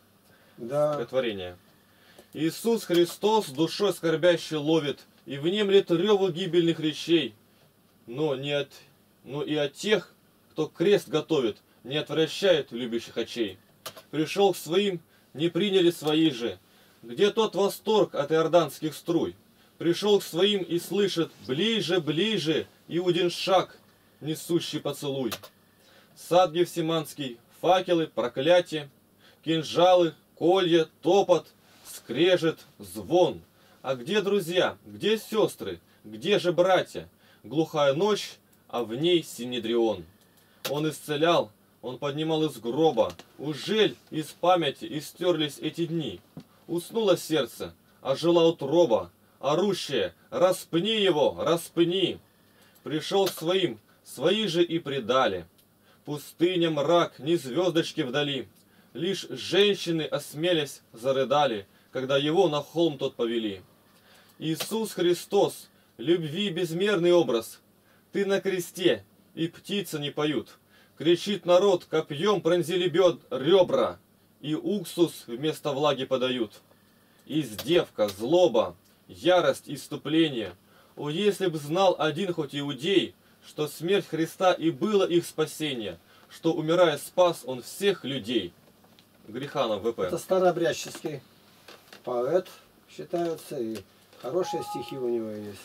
Да. Стихотворение. Иисус Христос душой скорбящей ловит, и внемлет реву гибельных речей, но, не от, но и от тех, кто крест готовит, не отвращает любящих очей. Пришел к своим, не приняли свои же. Где тот восторг от иорданских струй? Пришел к своим и слышит ближе, ближе, Иудин шаг, несущий поцелуй. Сад Гефсиманский, факелы, проклятие, кинжалы, колья, топот, скрежет, звон. А где друзья, где сестры, где же братья? Глухая ночь, а в ней Синедрион. Он исцелял, он поднимал из гроба. Ужель из памяти истерлись эти дни? Уснуло сердце, ожила утроба, орущая, распни его, распни. Пришел к своим, свои же и предали. Пустыня, мрак, ни звездочки вдали. Лишь женщины, осмелясь, зарыдали, когда его на холм тот повели. Иисус Христос, любви безмерный образ, ты на кресте, и птицы не поют. Кричит народ, копьем пронзили бед, ребра, и уксус вместо влаги подают. Издевка, злоба, ярость, иступление. О, если б знал один хоть иудей, что смерть Христа и было их спасение, что, умирая, спас он всех людей. Гриханов ВП. Это старообрядческий поэт считается, и хорошие стихи у него есть.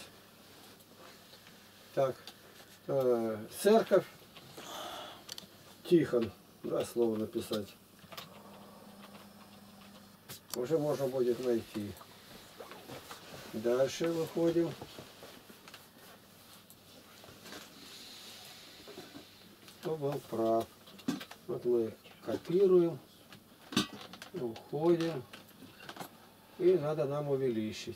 Так, э, церковь, Тихон, да, слово написать. Уже можно будет найти. Дальше выходим. Кто был прав. Вот мы копируем, уходим, и надо нам увеличить.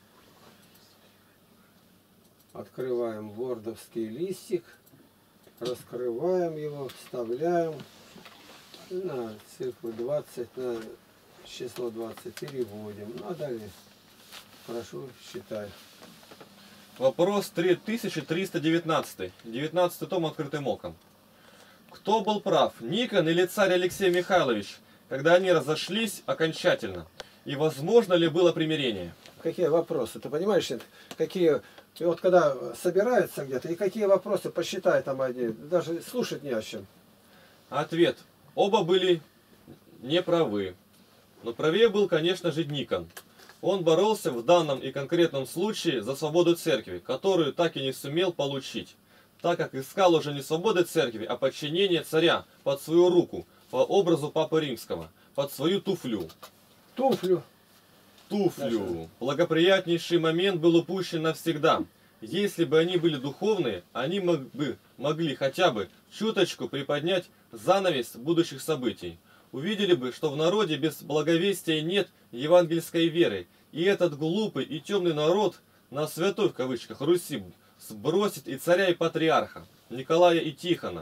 Открываем вордовский листик, раскрываем его, вставляем на цифру двадцать, на число двадцать, переводим. Ну а далее, прошу, считай. Вопрос три тысячи триста девятнадцать. девятнадцатый том открытым оком. Кто был прав, Никон или царь Алексей Михайлович, когда они разошлись окончательно? И возможно ли было примирение? Какие вопросы? Ты понимаешь, какие... И вот когда собираются где-то, и какие вопросы, посчитай там одни, даже слушать не о чем. Ответ. Оба были неправы. Но правее был, конечно же, Никон. Он боролся в данном и конкретном случае за свободу церкви, которую так и не сумел получить, так как искал уже не свободы церкви, а подчинение царя под свою руку, по образу Папы Римского, под свою туфлю. Туфлю. Туфлю. Благоприятнейший момент был упущен навсегда. Если бы они были духовные, они могли бы могли хотя бы чуточку приподнять занавес будущих событий, увидели бы, что в народе без благовестия нет евангельской веры, и этот глупый и темный народ на святой в кавычках Руси сбросит и царя, и патриарха Николая и Тихона.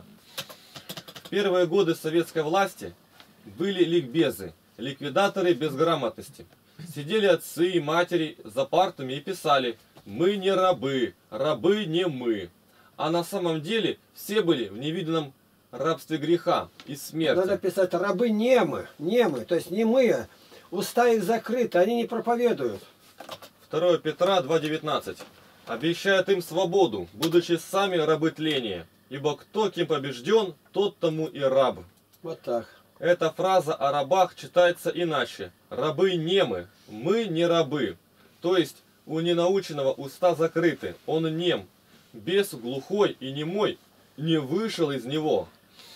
В первые годы советской власти были ликбезы, ликвидаторы безграмотности. Сидели отцы и матери за партами и писали: «Мы не рабы, рабы не мы». А на самом деле все были в невиданном рабстве греха и смерти. Надо писать рабы немы, немы, то есть немые, уста их закрыты, они не проповедуют. второе Петра два девятнадцать. Обещает им свободу, будучи сами рабы тления. Ибо кто кем побежден, тот тому и раб. Вот так. Эта фраза о рабах читается иначе. Рабы немы, мы не рабы. То есть у ненаученного уста закрыты, он нем. Бес глухой и немой не вышел из него.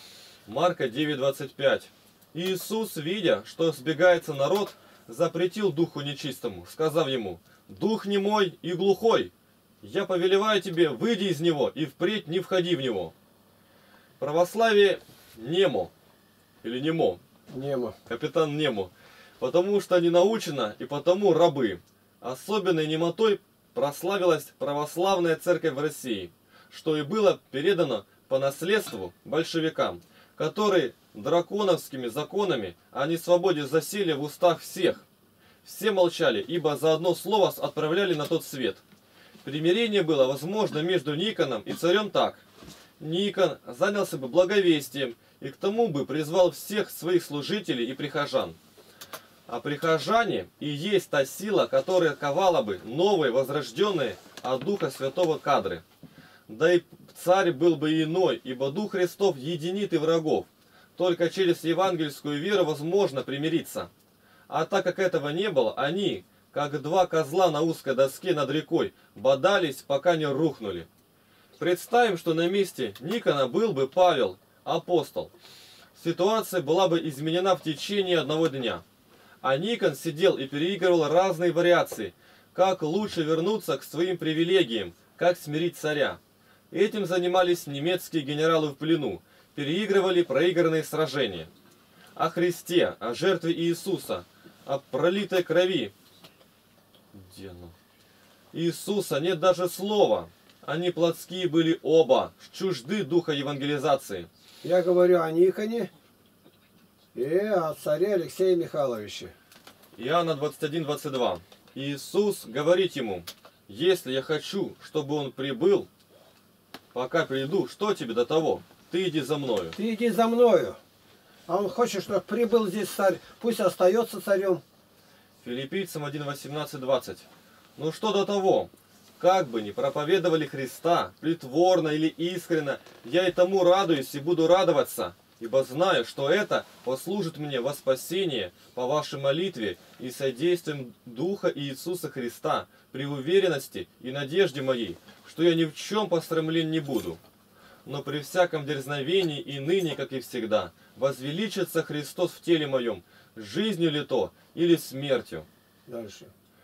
Марка девять двадцать пять. Иисус, видя, что сбегается народ, запретил духу нечистому, сказав ему: «Дух немой и глухой, я повелеваю тебе, выйди из него и впредь не входи в него». Православие немо или немо. Немо. Капитан Немо. Потому что не научено и потому рабы. Особенной немотой прославилась православная церковь в России, что и было передано по наследству большевикам, которые драконовскими законами о несвободе засели в устах всех. Все молчали, ибо за одно слово отправляли на тот свет. Примирение было возможно между Никоном и царем так. Никон занялся бы благовестием и к тому бы призвал всех своих служителей и прихожан. А прихожане и есть та сила, которая ковала бы новые, возрожденные от Духа Святого кадры. Да и царь был бы иной, ибо Дух Христов единит и врагов. Только через евангельскую веру возможно примириться. А так как этого не было, они, как два козла на узкой доске над рекой, бодались, пока не рухнули. Представим, что на месте Никона был бы Павел, апостол. Ситуация была бы изменена в течение одного дня. А Никон сидел и переигрывал разные вариации, как лучше вернуться к своим привилегиям, как смирить царя. Этим занимались немецкие генералы в плену, переигрывали проигранные сражения. О Христе, о жертве Иисуса, о пролитой крови. Где оно? Иисуса нет даже слова. Они плотские были оба, чужды духа евангелизации. Я говорю о Никоне и о царе Алексее Михайловиче. Иоанна двадцать один двадцать два. Иисус говорит ему: если я хочу, чтобы он прибыл, пока приду, что тебе до того? Ты иди за мною. Ты иди за мною. А он хочет, чтобы прибыл здесь царь, пусть остается царем. Филиппийцам один восемнадцать двадцать. Ну что до того? Как бы ни проповедовали Христа, притворно или искренно, я и тому радуюсь и буду радоваться, ибо знаю, что это послужит мне во спасение по вашей молитве и содействием Духа Иисуса Христа при уверенности и надежде моей, что я ни в чем посрамлен не буду. Но при всяком дерзновении и ныне, как и всегда, возвеличится Христос в теле моем, жизнью ли то или смертью. Дальше.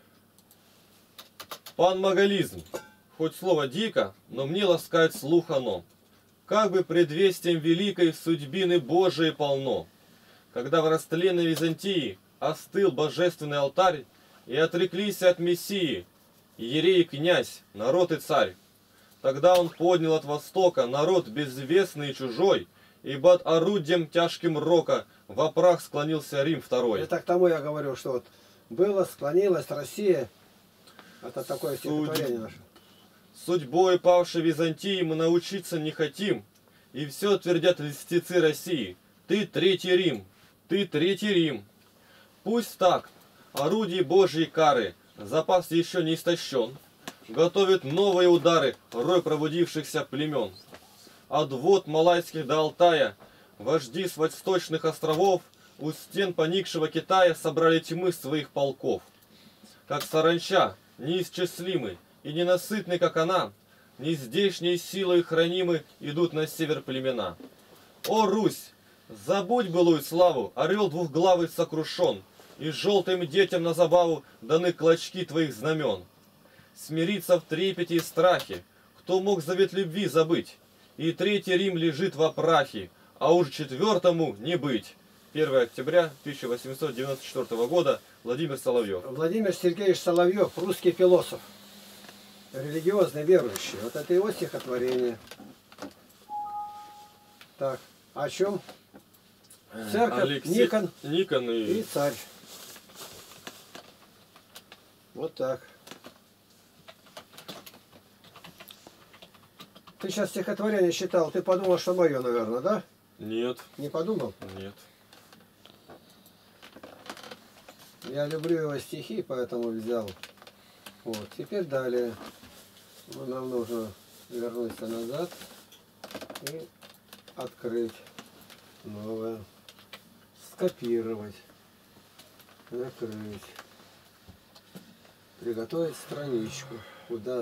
Панмоголизм. Хоть слово дико, но мне ласкает слух оно. Как бы предвестием великой судьбины Божией полно. Когда в растленной Византии остыл божественный алтарь, и отреклись от Мессии, иерей и князь, народ и царь. Тогда он поднял от востока народ безвестный и чужой, ибо от орудием тяжким рока во прах склонился Рим второй. Это к тому я говорю, что вот было, склонилась Россия. Это такое стихотворение наше. Судьбой павшей Византии мы научиться не хотим, и все твердят льстецы России: ты третий Рим, ты третий Рим. Пусть так, орудий Божьей кары, запас еще не истощен, готовят новые удары рой пробудившихся племен. От вод Малайских до Алтая вожди с восточных островов у стен поникшего Китая собрали тьмы своих полков. Как саранча, неисчислимы и ненасытны, как она, не здешней силой хранимы идут на север племена. О, Русь, забудь былую славу, орел двухглавый сокрушен, и желтым детям на забаву даны клочки твоих знамен. Смириться в трепете и страхе, кто мог завет любви забыть, и Третий Рим лежит во прахе, а уж четвертому не быть. первое октября тысяча восемьсот девяносто четвёртого года, Владимир Соловьев. Владимир Сергеевич Соловьев, русский философ, религиозный верующий. Вот это его стихотворение. Так, о чем? Церковь, Алексей... Никон, Никон и... и царь. Вот так. Ты сейчас стихотворение читал, ты подумал, что мое, наверное, да? Нет. Не подумал? Нет. Я люблю его стихи, поэтому взял. Вот, теперь далее. Нам нужно вернуться назад и открыть новое. Скопировать. Закрыть. Приготовить страничку, куда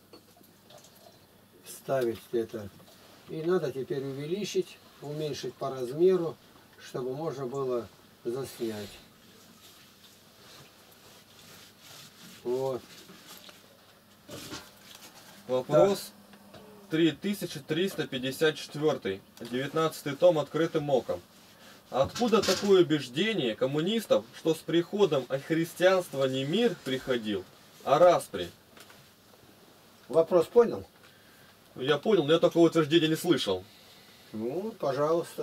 вставить это. И надо теперь увеличить, уменьшить по размеру, чтобы можно было заснять. Вот. Вопрос три тысячи триста пятьдесят четыре. девятнадцатый том открытым оком. Откуда такое убеждение коммунистов, что с приходом христианства не мир приходил, а распри? Вопрос понял? Я понял, но я такого утверждения не слышал. Ну, пожалуйста.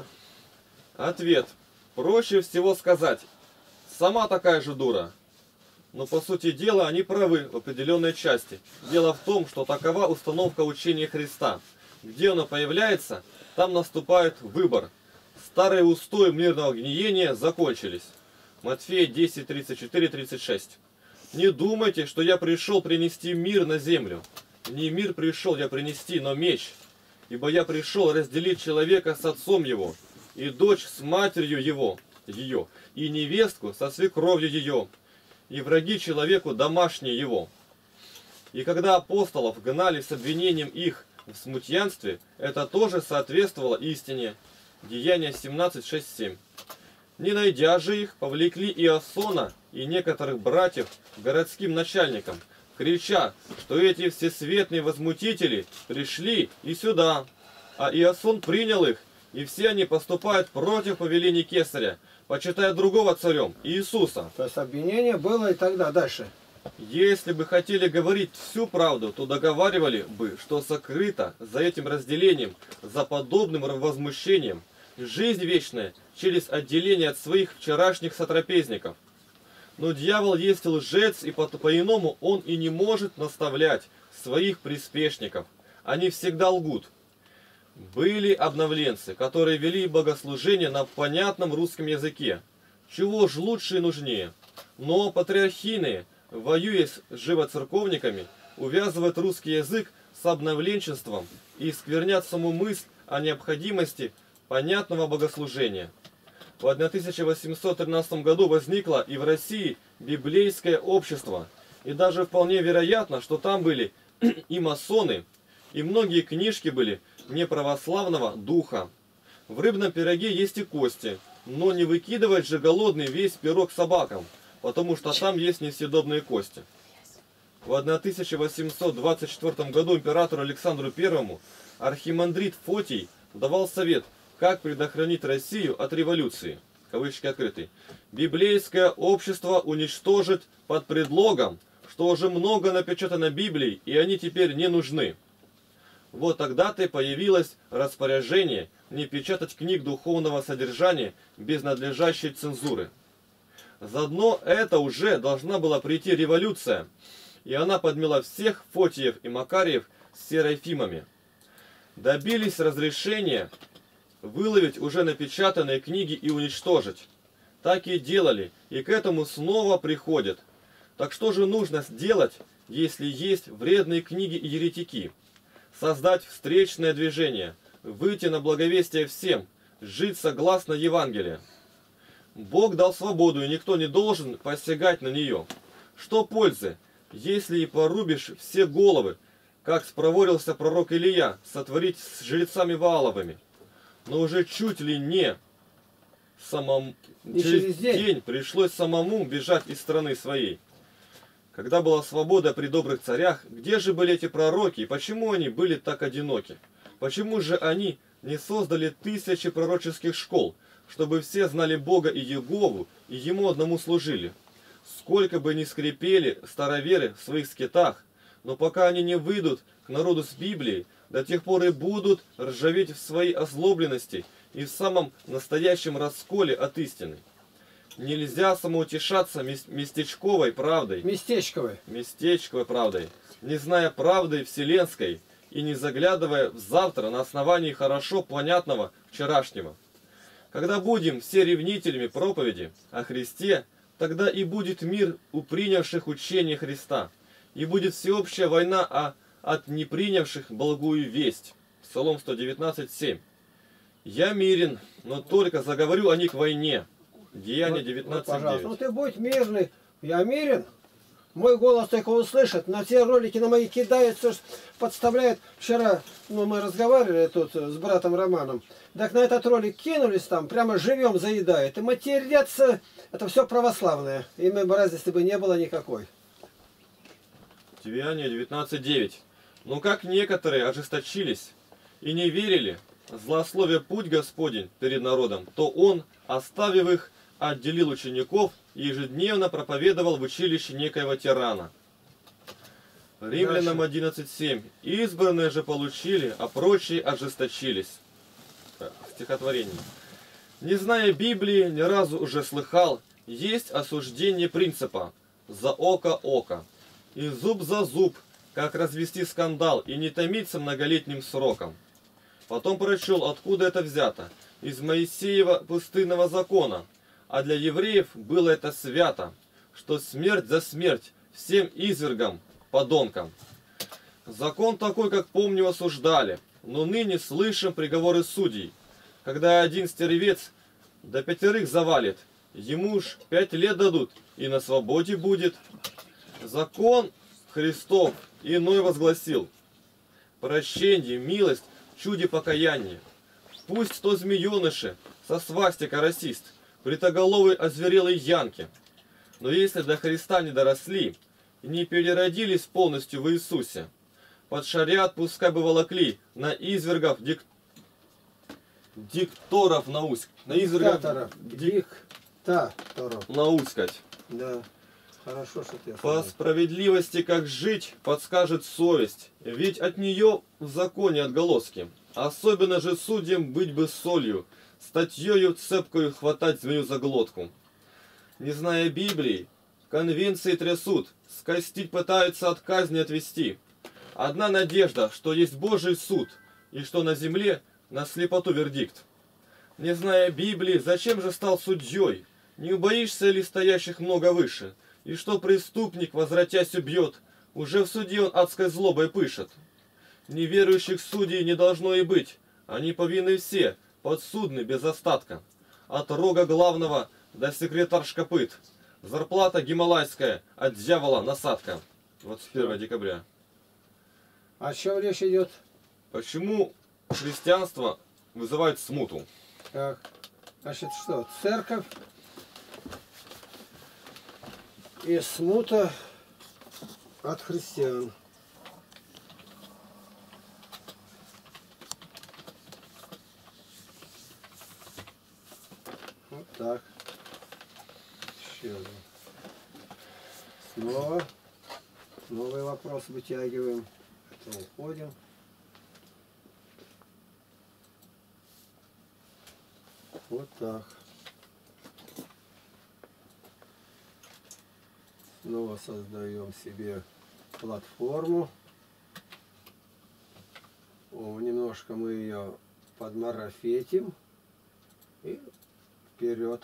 Ответ. Проще всего сказать, сама такая же дура. Но по сути дела они правы в определенной части. Дело в том, что такова установка учения Христа. Где оно появляется, там наступает выбор. Старые устои мирного гниения закончились. Матфея десять, тридцать четыре, тридцать шесть. Не думайте, что я пришел принести мир на землю. Не мир пришел я принести, но меч. Ибо я пришел разделить человека с отцом его, и дочь с матерью его, ее, и невестку со свекровью ее, и враги человеку домашние его. И когда апостолов гнали с обвинением их в смутьянстве, это тоже соответствовало истине. Деяния семнадцать, шесть, семь. Не найдя же их, повлекли Иосона и некоторых братьев к городским начальникам, крича, что эти всесветные возмутители пришли и сюда. А Иосон принял их, и все они поступают против повелений Кесаря, почитая другого царем, Иисуса. То есть обвинение было и тогда дальше. Если бы хотели говорить всю правду, то договаривали бы, что сокрыто за этим разделением, за подобным возмущением, жизнь вечная через отделение от своих вчерашних сотрапезников. Но дьявол есть лжец, и по-иному он и не может наставлять своих приспешников. Они всегда лгут. Были обновленцы, которые вели богослужение на понятном русском языке. Чего ж лучше и нужнее. Но патриархийные, воюя с живоцерковниками, увязывают русский язык с обновленчеством и сквернят саму мысль о необходимости понятного богослужения. В тысяча восемьсот тринадцатом году возникло и в России библейское общество, и даже вполне вероятно, что там были и масоны, и многие книжки были неправославного духа. В рыбном пироге есть и кости, но не выкидывать же голодный весь пирог собакам, потому что там есть несъедобные кости. В тысяча восемьсот двадцать четвёртом году императору Александру Первому архимандрит Фотий давал совет, как предохранить Россию от революции. Кавычки открыты. Библейское общество уничтожит под предлогом, что уже много напечатано Библии, и они теперь не нужны. Вот тогда-то и появилось распоряжение не печатать книг духовного содержания без надлежащей цензуры. Заодно это уже должна была прийти революция, и она подмела всех Фотиев и Макарьев с Серафимами. Добились разрешения выловить уже напечатанные книги и уничтожить. Так и делали, и к этому снова приходят. Так что же нужно сделать, если есть вредные книги и еретики? Создать встречное движение, выйти на благовестие всем, жить согласно Евангелию. Бог дал свободу, и никто не должен посягать на нее. Что пользы, если и порубишь все головы, как спроворился пророк Илия, сотворить с жрецами Вааловыми? Но уже чуть ли не самому, через, через день. день пришлось самому бежать из страны своей. Когда была свобода при добрых царях, где же были эти пророки и почему они были так одиноки? Почему же они не создали тысячи пророческих школ, чтобы все знали Бога и Егову, и Ему одному служили? Сколько бы ни скрипели староверы в своих скитах, но пока они не выйдут к народу с Библией, до тех пор и будут ржаветь в своей озлобленности и в самом настоящем расколе от истины. Нельзя самоутешаться местечковой правдой, Местечковой. местечковой правдой, не зная правды вселенской и не заглядывая в завтра на основании хорошо понятного вчерашнего. Когда будем все ревнителями проповеди о Христе, тогда и будет мир у принявших учение Христа, и будет всеобщая война о, от непринявших благую весть. Псалом сто девятнадцать, семь. Я мирен, но только заговорю о них в войне. Деяние девятнадцать, вот, пожалуйста, девять. ну ты будь мирный, я мирен. Мой голос только услышат, на те ролики на мои кидаются, подставляют. Вчера ну, мы разговаривали тут с братом Романом, так на этот ролик кинулись там, прямо живем заедает. И матерятся, это все православное. И мы бы разницы бы не было никакой. Деяние девятнадцать, девять. Но как некоторые ожесточились и не верили, злословя путь Господень перед народом, то Он, оставив их, отделил учеников и ежедневно проповедовал в училище некоего тирана. Римлянам одиннадцать, семь. Избранные же получили, а прочие ожесточились. Стихотворение. Не зная Библии, ни разу уже слыхал, есть осуждение принципа «за око око» и «зуб за зуб», как развести скандал и не томиться многолетним сроком. Потом прочел, откуда это взято, из Моисеева пустынного закона, а для евреев было это свято, что смерть за смерть всем извергам, подонкам. Закон такой, как помню, осуждали, но ныне слышим приговоры судей, когда один стервец до пятерых завалит, ему ж пять лет дадут и на свободе будет. Закон Христов иной возгласил: прощение, милость, чуде покаяние. Пусть то змееныши со свастика расист, притоголовый озверелый янки. Но если до Христа не доросли и не переродились полностью в Иисусе, под шариат пускай бы волокли на извергов дик... дикторов науськ, на извергов дик... Диктаторов. науськать. Да. Хорошо, что ты По справедливости, как жить, подскажет совесть, ведь от нее в законе отголоски. Особенно же судьям быть бы солью, статьёю цепкою хватать змею за глотку. Не зная Библии, конвенции трясут, скостить пытаются от казни отвести. Одна надежда, что есть Божий суд, и что на земле на слепоту вердикт. Не зная Библии, зачем же стал судьей? Не убоишься ли стоящих много выше? И что преступник, возвратясь, убьет, уже в суде он адской злобой пышет. Неверующих судей не должно и быть, они повинны все, подсудны без остатка. От рога главного до секретарш копыт. Зарплата гималайская, от дьявола насадка. двадцать первое декабря. О чем речь идет? Почему христианство вызывает смуту? Так, значит что, церковь и смута от христиан. Вот так. Еще один. Снова новый вопрос вытягиваем. Это уходим. Вот так. Снова создаем себе платформу. О, немножко мы ее подмарафетим. И вперед.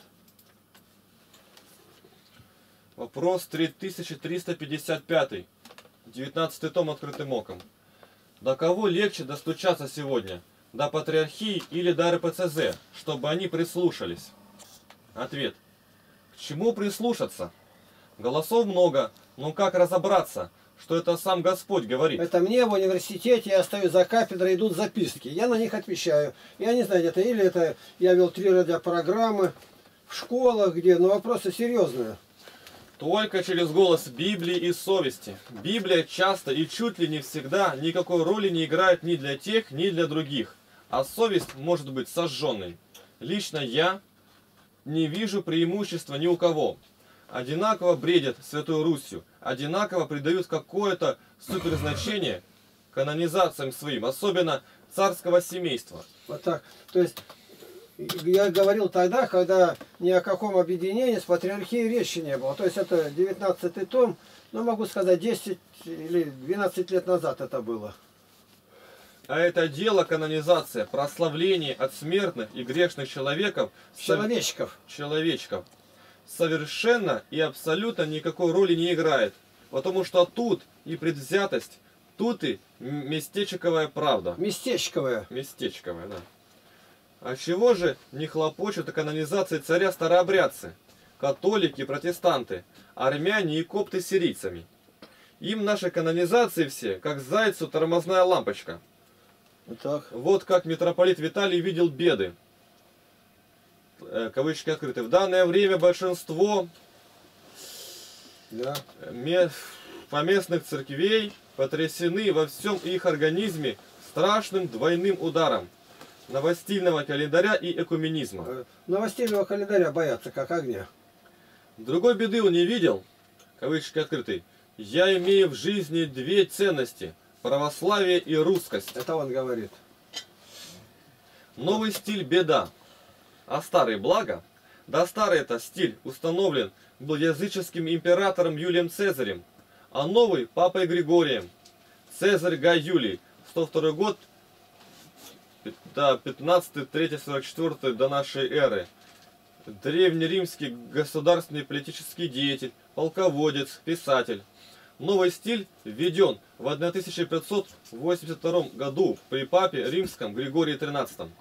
Вопрос три тысячи триста пятьдесят пять. девятнадцатый том открытым оком. До кого легче достучаться сегодня? До патриархии или до эр пэ цэ зэ, чтобы они прислушались? Ответ. К чему прислушаться? Голосов много, но как разобраться, что это сам Господь говорит? Это мне в университете, я стою за кафедрой, идут записки. Я на них отвечаю. Я не знаю, это или это я вел три радиопрограммы в школах, где, но вопросы серьезные. Только через голос Библии и совести. Библия часто и чуть ли не всегда никакой роли не играет ни для тех, ни для других. А совесть может быть сожженной. Лично я не вижу преимущества ни у кого. Одинаково бредят Святой Русью, одинаково придают какое-то суперзначение канонизациям своим, особенно царского семейства. Вот так. То есть, я говорил тогда, когда ни о каком объединении с патриархией речи не было. То есть, это девятнадцатый том, ну, могу сказать, десять или двенадцать лет назад это было. А это дело канонизация, прославление от смертных и грешных человеков, Человечков. человечков, совершенно и абсолютно никакой роли не играет. Потому что тут и предвзятость, тут и местечковая правда. Местечковая. Местечковая, да. А чего же не хлопочут о канонизации царя старообрядцы, католики, протестанты, армяне и копты сирийцами? Им наши канонизации все, как зайцу тормозная лампочка. Вот так. Вот как митрополит Виталий видел беды. Э, Кавычки открыты. В данное время большинство Да. ме- поместных церквей потрясены во всем их организме страшным двойным ударом новостильного календаря и экуменизма. Э, Новостельного календаря боятся, как огня. Другой беды он не видел. Кавычки открыты. Я имею в жизни две ценности. Православие и русскость. Это он говорит. Новый стиль беда, а старый благо. Да старый это стиль установлен был языческим императором Юлием Цезарем, а новый папой Григорием. Цезарь Гай Юлий, сто второй год, до пятнадцатый, третий, сорок четвёртый до нашей эры. Древнеримский государственный политический деятель, полководец, писатель. Новый стиль введен в тысяча пятьсот восемьдесят втором году при папе римском Григории тринадцатом.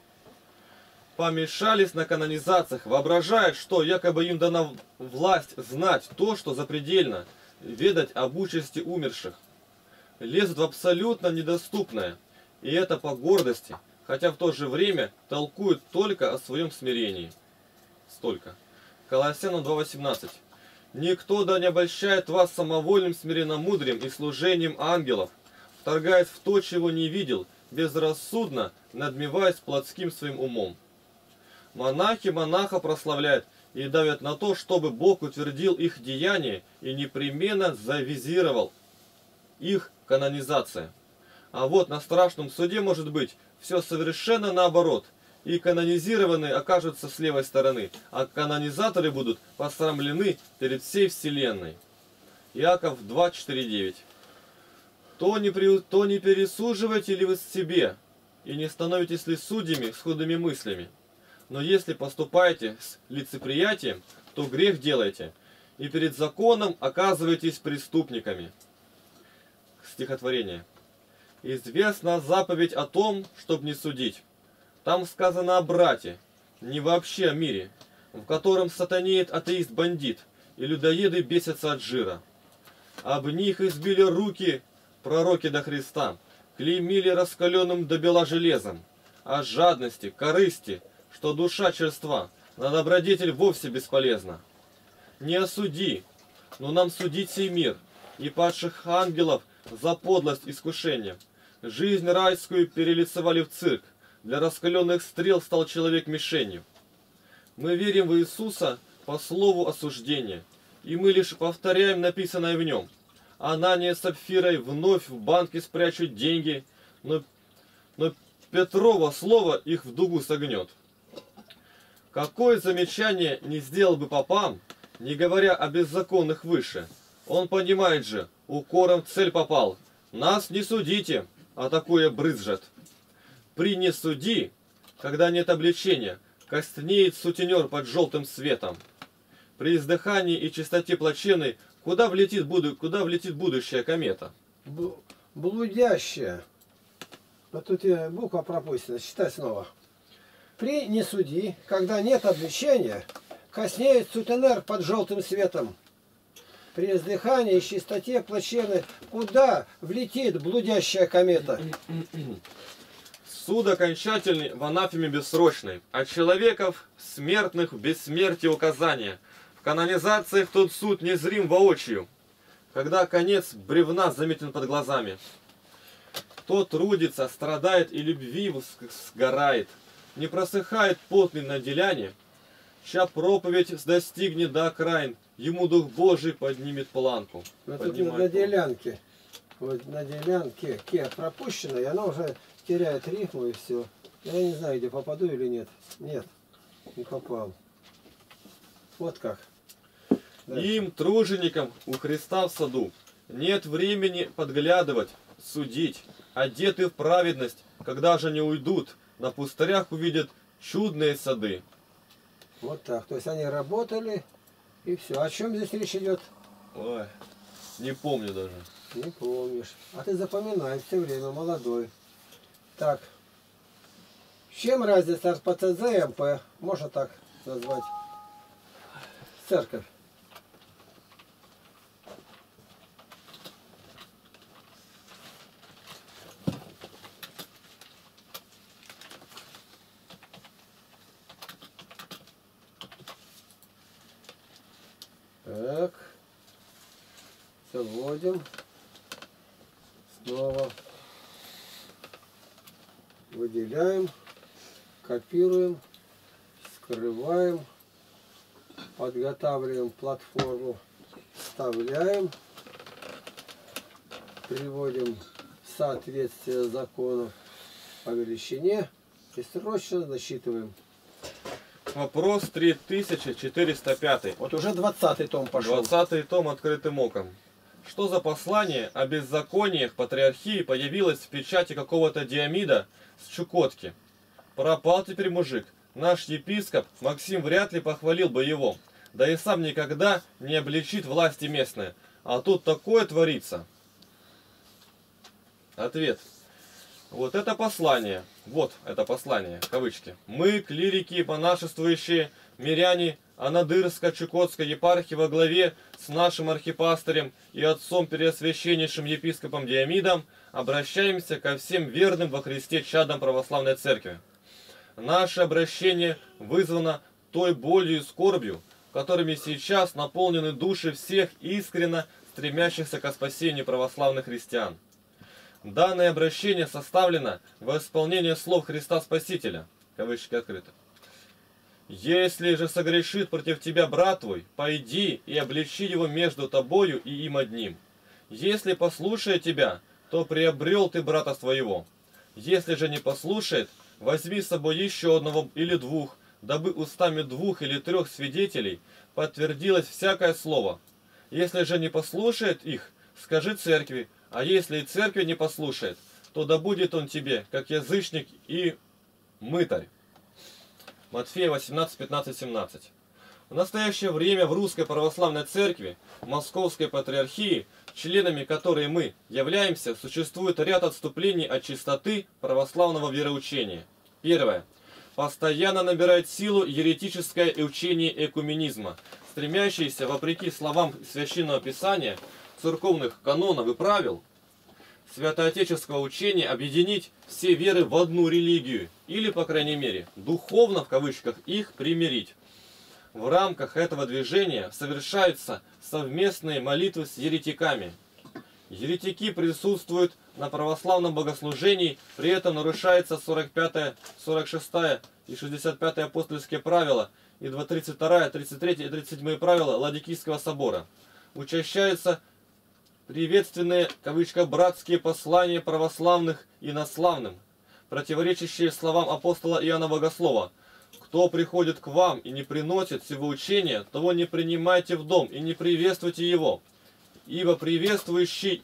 Помешались на канонизациях, воображают, что якобы им дана власть знать то, что запредельно, ведать об участи умерших. Лезут в абсолютно недоступное, и это по гордости, хотя в то же время толкуют только о своем смирении. Столько. Колоссянам два восемнадцать. Никто да не обольщает вас самовольным смиренномудрием и служением ангелов, вторгаясь в то, чего не видел, безрассудно надмеваясь плотским своим умом. Монахи монаха прославляют и давят на то, чтобы Бог утвердил их деяния и непременно завизировал их канонизация. А вот на страшном суде может быть все совершенно наоборот. И канонизированные окажутся с левой стороны, а канонизаторы будут посрамлены перед всей вселенной. Иаков два, четыре, девять. То не, при, то не пересуживайте ли вы себе, и не становитесь ли судьями с худыми мыслями. Но если поступаете с лицеприятием, то грех делаете, и перед законом оказываетесь преступниками. Стихотворение. Известна заповедь о том, чтоб не судить. Там сказано о брате, не вообще о мире, в котором сатанеет атеист-бандит, и людоеды бесятся от жира. Об них избили руки пророки до Христа, клеймили раскаленным до бела железом. О жадности, корысти, что душа черства, на добродетель вовсе бесполезна. Не осуди, но нам судить сей мир, и падших ангелов за подлость искушения. Жизнь райскую перелицевали в цирк, для раскаленных стрел стал человек мишенью. Мы верим в Иисуса по слову осуждения, и мы лишь повторяем написанное в нем. Анания с Сапфирой вновь в банке спрячут деньги, но, но Петрова слово их в дугу согнет. Какое замечание не сделал бы попам, не говоря о беззаконных выше? Он понимает же, укором в цель попал. Нас не судите, а такое брызжет. При «не суди», когда нет обличения, костнеет сутенер под желтым светом. При издыхании и чистоте плачевной, куда влетит, буду, куда влетит будущая комета? Б- Блудящая. Вот тут э, буква пропущена, читай снова. При «не суди», когда нет обличения, коснеет сутенер под желтым светом. При издыхании и чистоте плачевной, куда влетит блудящая комета? Суд окончательный в анафеме бессрочной, от человеков смертных в бессмертие указания, в В канонизациях тот суд незрим воочию, когда конец бревна заметен под глазами. Кто трудится, страдает и любви сгорает, не просыхает потный на деляне, чья проповедь достигнет до окраин, ему Дух Божий поднимет планку. Но тут на делянке, вот на делянке ке пропущено, и она уже теряет рифму и все. Я не знаю, где попаду или нет. Нет, не попал. Вот как. Дальше. Им, труженикам, у Христа в саду, нет времени подглядывать, судить, одеты в праведность, когда же не уйдут, на пустырях увидят чудные сады. Вот так. То есть они работали, и все. О чем здесь речь идет? Ой, не помню даже. Не помнишь. А ты запоминай все время, молодой. Так. Чем разница от ПЦЗ и МП? Можно так назвать. Церковь. Так. Заводим. Снова. Выделяем. Копируем. Скрываем. Подготавливаем платформу. Вставляем. Приводим в соответствие закону по величине. И срочно засчитываем. Вопрос три тысячи четыреста пятый. Вот уже двадцатый том пошел. двадцатый том открытым оком. Что за послание о беззакониях патриархии появилось в печати какого-то Диомида с Чукотки? Пропал теперь мужик. Наш епископ Максим вряд ли похвалил бы его. Да и сам никогда не обличит власти местные. А тут такое творится. Ответ. Вот это послание. Вот это послание. Кавычки. Мы, клирики, монашествующие, миряне Анадырско-Чукотской епархии во главе с нашим архипастырем и отцом Преосвященнейшим епископом Диомидом обращаемся ко всем верным во Христе чадам православной церкви. Наше обращение вызвано той болью и скорбью, которыми сейчас наполнены души всех искренно стремящихся к спасению православных христиан. Данное обращение составлено во исполнение слов Христа Спасителя. Кавычки открыты. Если же согрешит против тебя брат твой, пойди и обличи его между тобою и им одним. Если послушает тебя, то приобрел ты брата своего. Если же не послушает, возьми с собой еще одного или двух, дабы устами двух или трех свидетелей подтвердилось всякое слово. Если же не послушает их, скажи церкви, а если и церкви не послушает, то да будет он тебе, как язычник и мытарь. Матфея восемнадцать, пятнадцать, семнадцать. В настоящее время в Русской Православной Церкви, Московской Патриархии, членами которой мы являемся, существует ряд отступлений от чистоты православного вероучения. Первое. Постоянно набирает силу еретическое учение экуменизма, стремящееся, вопреки словам Священного Писания, церковных канонов и правил, святоотеческого учения объединить все веры в одну религию, или, по крайней мере, духовно, в кавычках, их примирить. В рамках этого движения совершаются совместные молитвы с еретиками. Еретики присутствуют на православном богослужении, при этом нарушается сорок пятое, сорок шестое и шестьдесят пятое апостольские правила и тридцать второе, тридцать третье и тридцать седьмое правила Ладикийского собора. Учащаются приветственные, кавычка, братские послания православных инославным, противоречащие словам апостола Иоанна Богослова. Кто приходит к вам и не приносит сего учения, того не принимайте в дом и не приветствуйте его, ибо приветствующий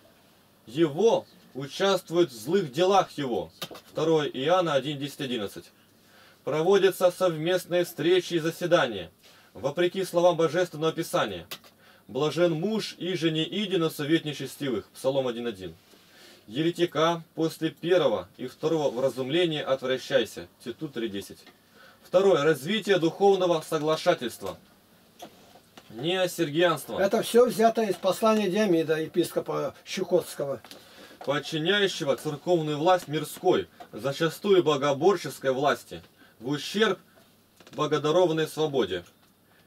его участвует в злых делах его. второе Иоанна один, десять, одиннадцать. Проводятся совместные встречи и заседания, вопреки словам Божественного Писания. Блажен муж, иже не иди на совет нечестивых. Псалом один, один. Еретика после первого и второго вразумления отвращайся. Титу три, десять. Второе. Развитие духовного соглашательства. Неосергианство. Это все взято из послания Диомида, епископа Чукотского. Подчиняющего церковную власть мирской, зачастую богоборческой власти, в ущерб богодарованной свободе.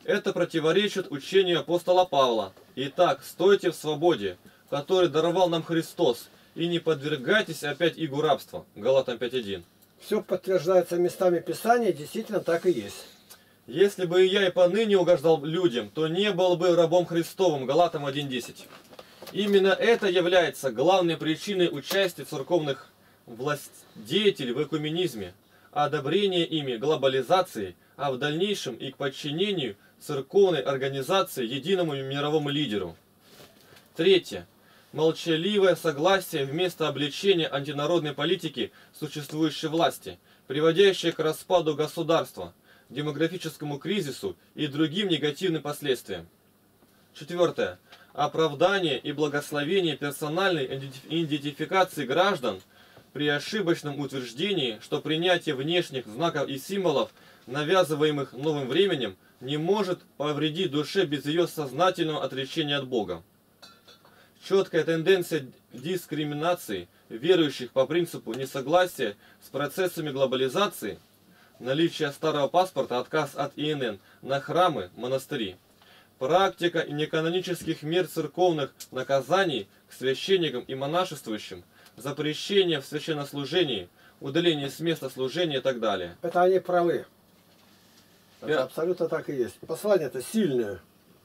Это противоречит учению апостола Павла. Итак, стойте в свободе, который даровал нам Христос, и не подвергайтесь опять игу рабства. Галатам пять один. Все подтверждается местами Писания, действительно так и есть. Если бы и я и поныне угождал людям, то не был бы рабом Христовым. Галатам один десять. Именно это является главной причиной участия церковных властедеятелей в экуменизме, одобрения ими глобализации, а в дальнейшем и к подчинению церковной организации единому мировому лидеру. Третье. Молчаливое согласие вместо обличения антинародной политики существующей власти, приводящее к распаду государства, демографическому кризису и другим негативным последствиям. Четвертое. Оправдание и благословение персональной идентификации граждан при ошибочном утверждении, что принятие внешних знаков и символов, навязываемых новым временем, не может повредить душе без ее сознательного отречения от Бога. Четкая тенденция дискриминации верующих по принципу несогласия с процессами глобализации, наличие старого паспорта, отказ от И Н Н на храмы, монастыри, практика неканонических мер церковных наказаний к священникам и монашествующим, запрещение в священнослужении, удаление с места служения и так далее. Это они правы. Это Пя... абсолютно так и есть. Послание-то сильное.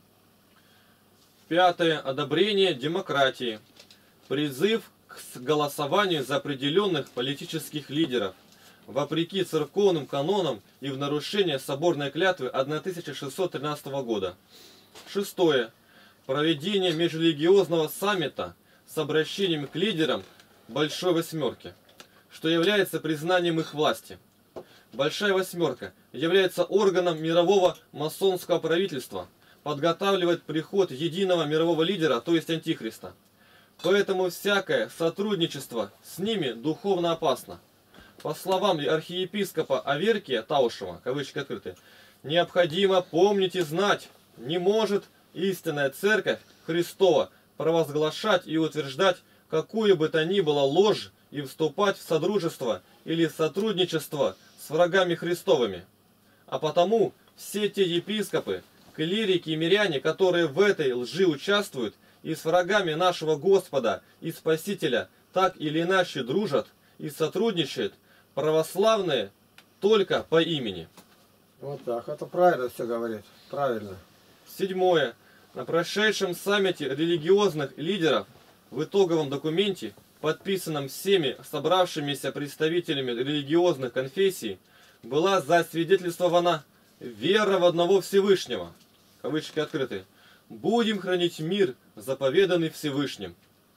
Пятое. Одобрение демократии. Призыв к голосованию за определенных политических лидеров, вопреки церковным канонам и в нарушение соборной клятвы тысяча шестьсот тринадцатого года. Шестое. Проведение межрелигиозного саммита с обращением к лидерам Большой Восьмерки, что является признанием их власти. Большая Восьмерка является органом мирового масонского правительства, подготавливает приход единого мирового лидера, то есть Антихриста. Поэтому всякое сотрудничество с ними духовно опасно. По словам архиепископа Аверкия Таушева, кавычки открыты, необходимо помнить и знать, не может истинная церковь Христова провозглашать и утверждать какую бы то ни было ложь и вступать в содружество или сотрудничество с врагами Христовыми. А потому все те епископы, клирики и миряне, которые в этой лжи участвуют и с врагами нашего Господа и Спасителя так или иначе дружат и сотрудничают, православные только по имени. Вот так, это правильно все говорит. Правильно. Седьмое. На прошедшем саммите религиозных лидеров в итоговом документе, подписанном всеми собравшимися представителями религиозных конфессий, была засвидетельствована вера в одного Всевышнего. Кавычки открыты. Будем хранить мир, заповеданный Всевышним.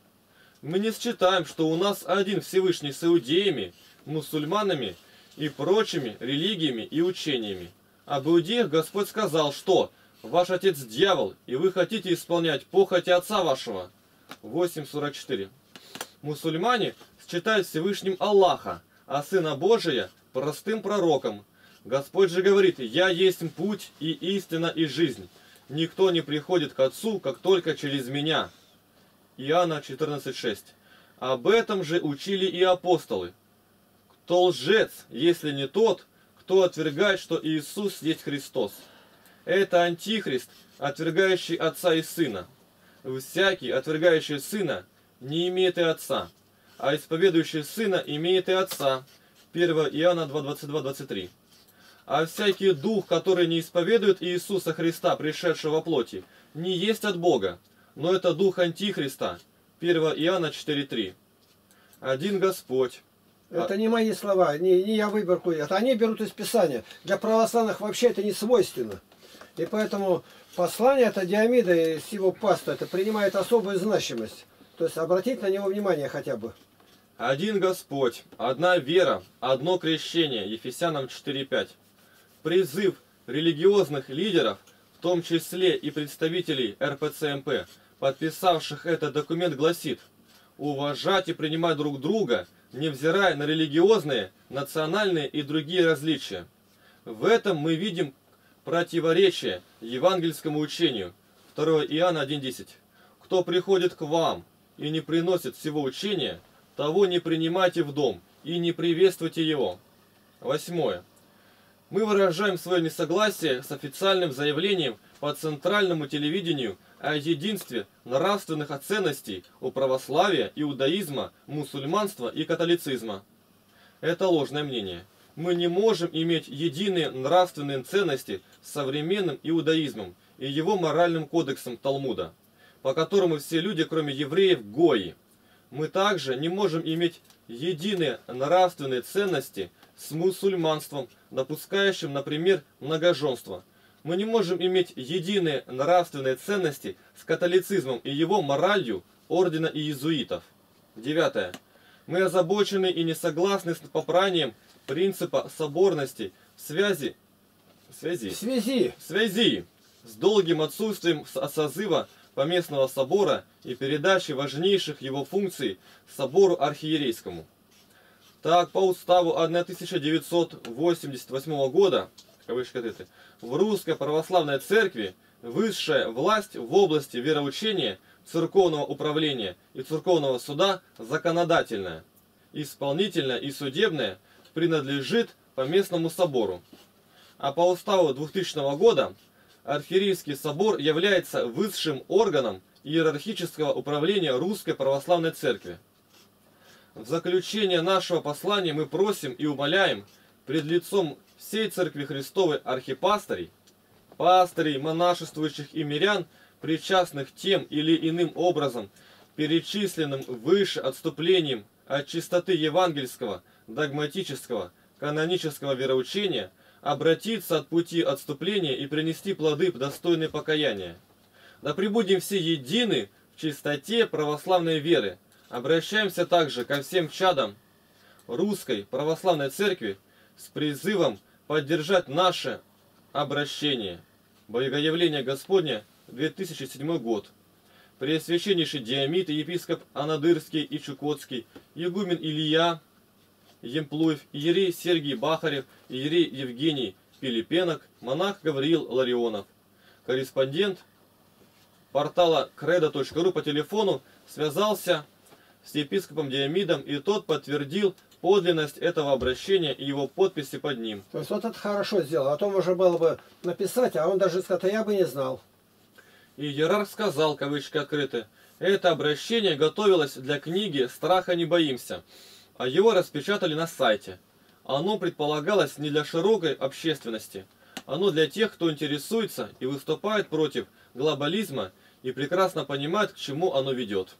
Мы не считаем, что у нас один Всевышний с иудеями, мусульманами и прочими религиями и учениями. Об иудеях Господь сказал, что ваш отец дьявол, и вы хотите исполнять похоти отца вашего. восемь сорок четыре. Мусульмане считают Всевышним Аллаха, а Сына Божия простым пророком. Господь же говорит: «Я есть путь и истина и жизнь. Никто не приходит к Отцу, как только через меня». Иоанна четырнадцать шесть. Об этом же учили и апостолы. Кто лжец, если не тот, кто отвергает, что Иисус есть Христос? Это Антихрист, отвергающий Отца и Сына. Всякий, отвергающий Сына, не имеет и Отца, а исповедующий Сына имеет и Отца. первое Иоанна два двадцать два двадцать три. А всякий дух, который не исповедует Иисуса Христа, пришедшего во плоти, не есть от Бога, но это дух Антихриста. первое Иоанна четыре три. Один Господь. Это не мои слова, не, не я выборку. Это они берут из Писания. Для православных вообще это не свойственно. И поэтому послание это Диомида и с его паста, это принимает особую значимость. То есть обратить на него внимание хотя бы. Один Господь, одна вера, одно крещение. Ефесянам четыре пять. Призыв религиозных лидеров, в том числе и представителей Р П Ц М П, подписавших этот документ, гласит: уважать и принимать друг друга, невзирая на религиозные, национальные и другие различия. В этом мы видим противоречие евангельскому учению. второе Иоанна один десять. Кто приходит к вам и не приносит всего учения, того не принимайте в дом и не приветствуйте его. Восьмое. Мы выражаем свое несогласие с официальным заявлением по центральному телевидению о единстве нравственных ценностей у православия, иудаизма, мусульманства и католицизма. Это ложное мнение. Мы не можем иметь единые нравственные ценности с современным иудаизмом и его моральным кодексом Талмуда, по которому все люди, кроме евреев, гои. Мы также не можем иметь единые нравственные ценности с мусульманством, допускающим, например, многоженство. Мы не можем иметь единые нравственные ценности с католицизмом и его моралью ордена иезуитов. Девятое. Мы озабочены и не согласны с попранием принципа соборности в связи, в связи, В связи. в связи с долгим отсутствием со- созыва Поместного собора и передачи важнейших его функций собору архиерейскому. Так, по уставу тысяча девятьсот восемьдесят восьмого года, кавычки открыты, в Русской Православной Церкви высшая власть в области вероучения, церковного управления и церковного суда законодательная, исполнительная и судебная принадлежит Поместному собору. А по уставу двухтысячного года Архиерейский собор является высшим органом иерархического управления Русской Православной Церкви. В заключение нашего послания мы просим и умоляем пред лицом всей Церкви Христовой архипастырей, пастырей, монашествующих и мирян, причастных тем или иным образом, перечисленным выше отступлением от чистоты евангельского, догматического, канонического вероучения, обратиться от пути отступления и принести плоды, достойные покаяния. Да пребудем все едины в чистоте православной веры. Обращаемся также ко всем чадам Русской Православной Церкви с призывом поддержать наше обращение. Богоявление Господне, две тысячи седьмой год. Преосвященнейший Диамид, епископ Анадырский и Чукотский, игумен Илья Емплуев, иерей Сергий Бахарев, иерей Евгений Пилипенок, монах Гавриил Ларионов. Корреспондент портала кредо точка ру по телефону связался с епископом Диамидом, и тот подтвердил подлинность этого обращения и его подписи под ним. То есть вот это хорошо сделал. А то можно было бы написать, а он даже сказал, я бы не знал. И иерарх сказал, кавычки открыты, это обращение готовилось для книги «Страха не боимся», а его распечатали на сайте. Оно предполагалось не для широкой общественности. Оно для тех, кто интересуется и выступает против глобализма и прекрасно понимает, к чему оно ведет.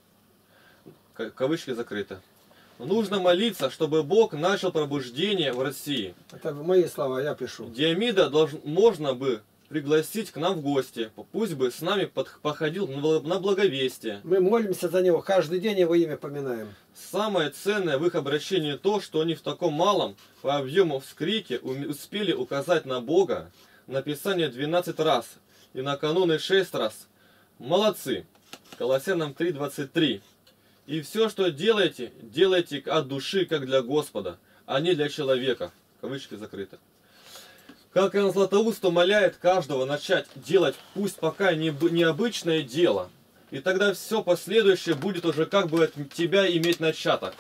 Кавычки закрыты. Нужно молиться, чтобы Бог начал пробуждение в России. Это мои слова, я пишу. Диамида должен, можно бы пригласить к нам в гости. Пусть бы с нами под, походил на благовестие. Мы молимся за него, каждый день его имя поминаем. Самое ценное в их обращении то, что они в таком малом по объему вскрике успели указать на Бога, на Писание двенадцать раз и на каноны шесть раз. Молодцы! Колоссянам три двадцать три. И все, что делаете, делайте от души, как для Господа, а не для человека. Кавычки закрыты. Как Иоанн Златоуст умоляет каждого начать делать, пусть пока не необычное дело, и тогда все последующее будет уже как бы от тебя иметь начаток.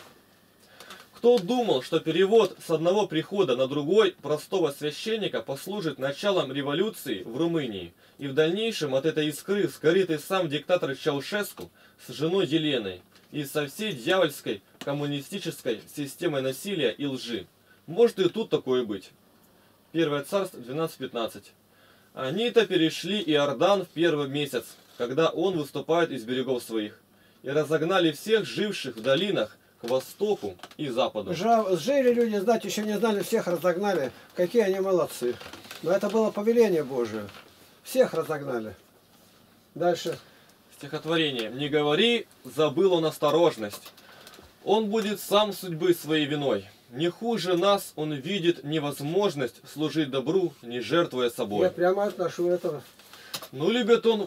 Кто думал, что перевод с одного прихода на другой простого священника послужит началом революции в Румынии, и в дальнейшем от этой искры сгорит и сам диктатор Чаушеску с женой Еленой, и со всей дьявольской коммунистической системой насилия и лжи. Может и тут такое быть. Первое Царство двенадцать пятнадцать. Они-то перешли Иордан в первый месяц, когда он выступает из берегов своих, и разогнали всех живших в долинах к востоку и западу. Жа- Жили люди, знать еще не знали, всех разогнали. Какие они молодцы. Но это было повеление Божие. Всех разогнали. Дальше. Стихотворение. «Не говори, забыл он осторожность. Он будет сам судьбы своей виной. Не хуже нас он видит невозможность служить добру, не жертвуя собой. Я прямо отношу этого. Ну, любит он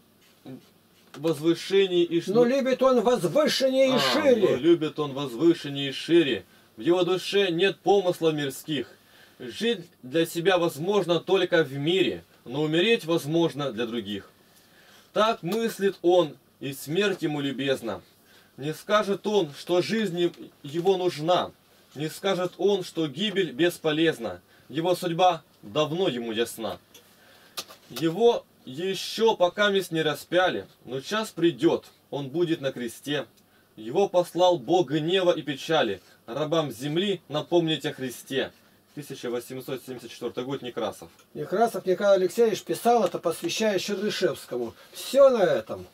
возвышение и шире. Но любит он возвышение и А, шире. но любит он возвышение и шире. В его душе нет помысла мирских. Жить для себя возможно только в мире, но умереть возможно для других. Так мыслит он, и смерть ему любезна. Не скажет он, что жизнь его нужна. Не скажет он, что гибель бесполезна. Его судьба давно ему ясна. Его еще пока мест не распяли, но час придет, он будет на кресте. Его послал Бог гнева и печали, рабам земли напомнить о Христе. тысяча восемьсот семьдесят четвёртый год, Некрасов. Некрасов Николай Алексеевич писал это, посвящая Чернышевскому. Все на этом.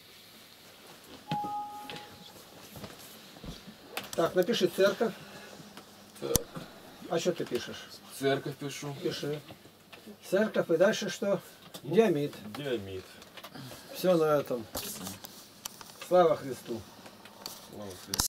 Так, напиши церковь. Так. А что ты пишешь? Церковь пишу. Пиши. Церковь и дальше что? Диамид. Диамид. Все на этом. Слава Христу. Слава Христу.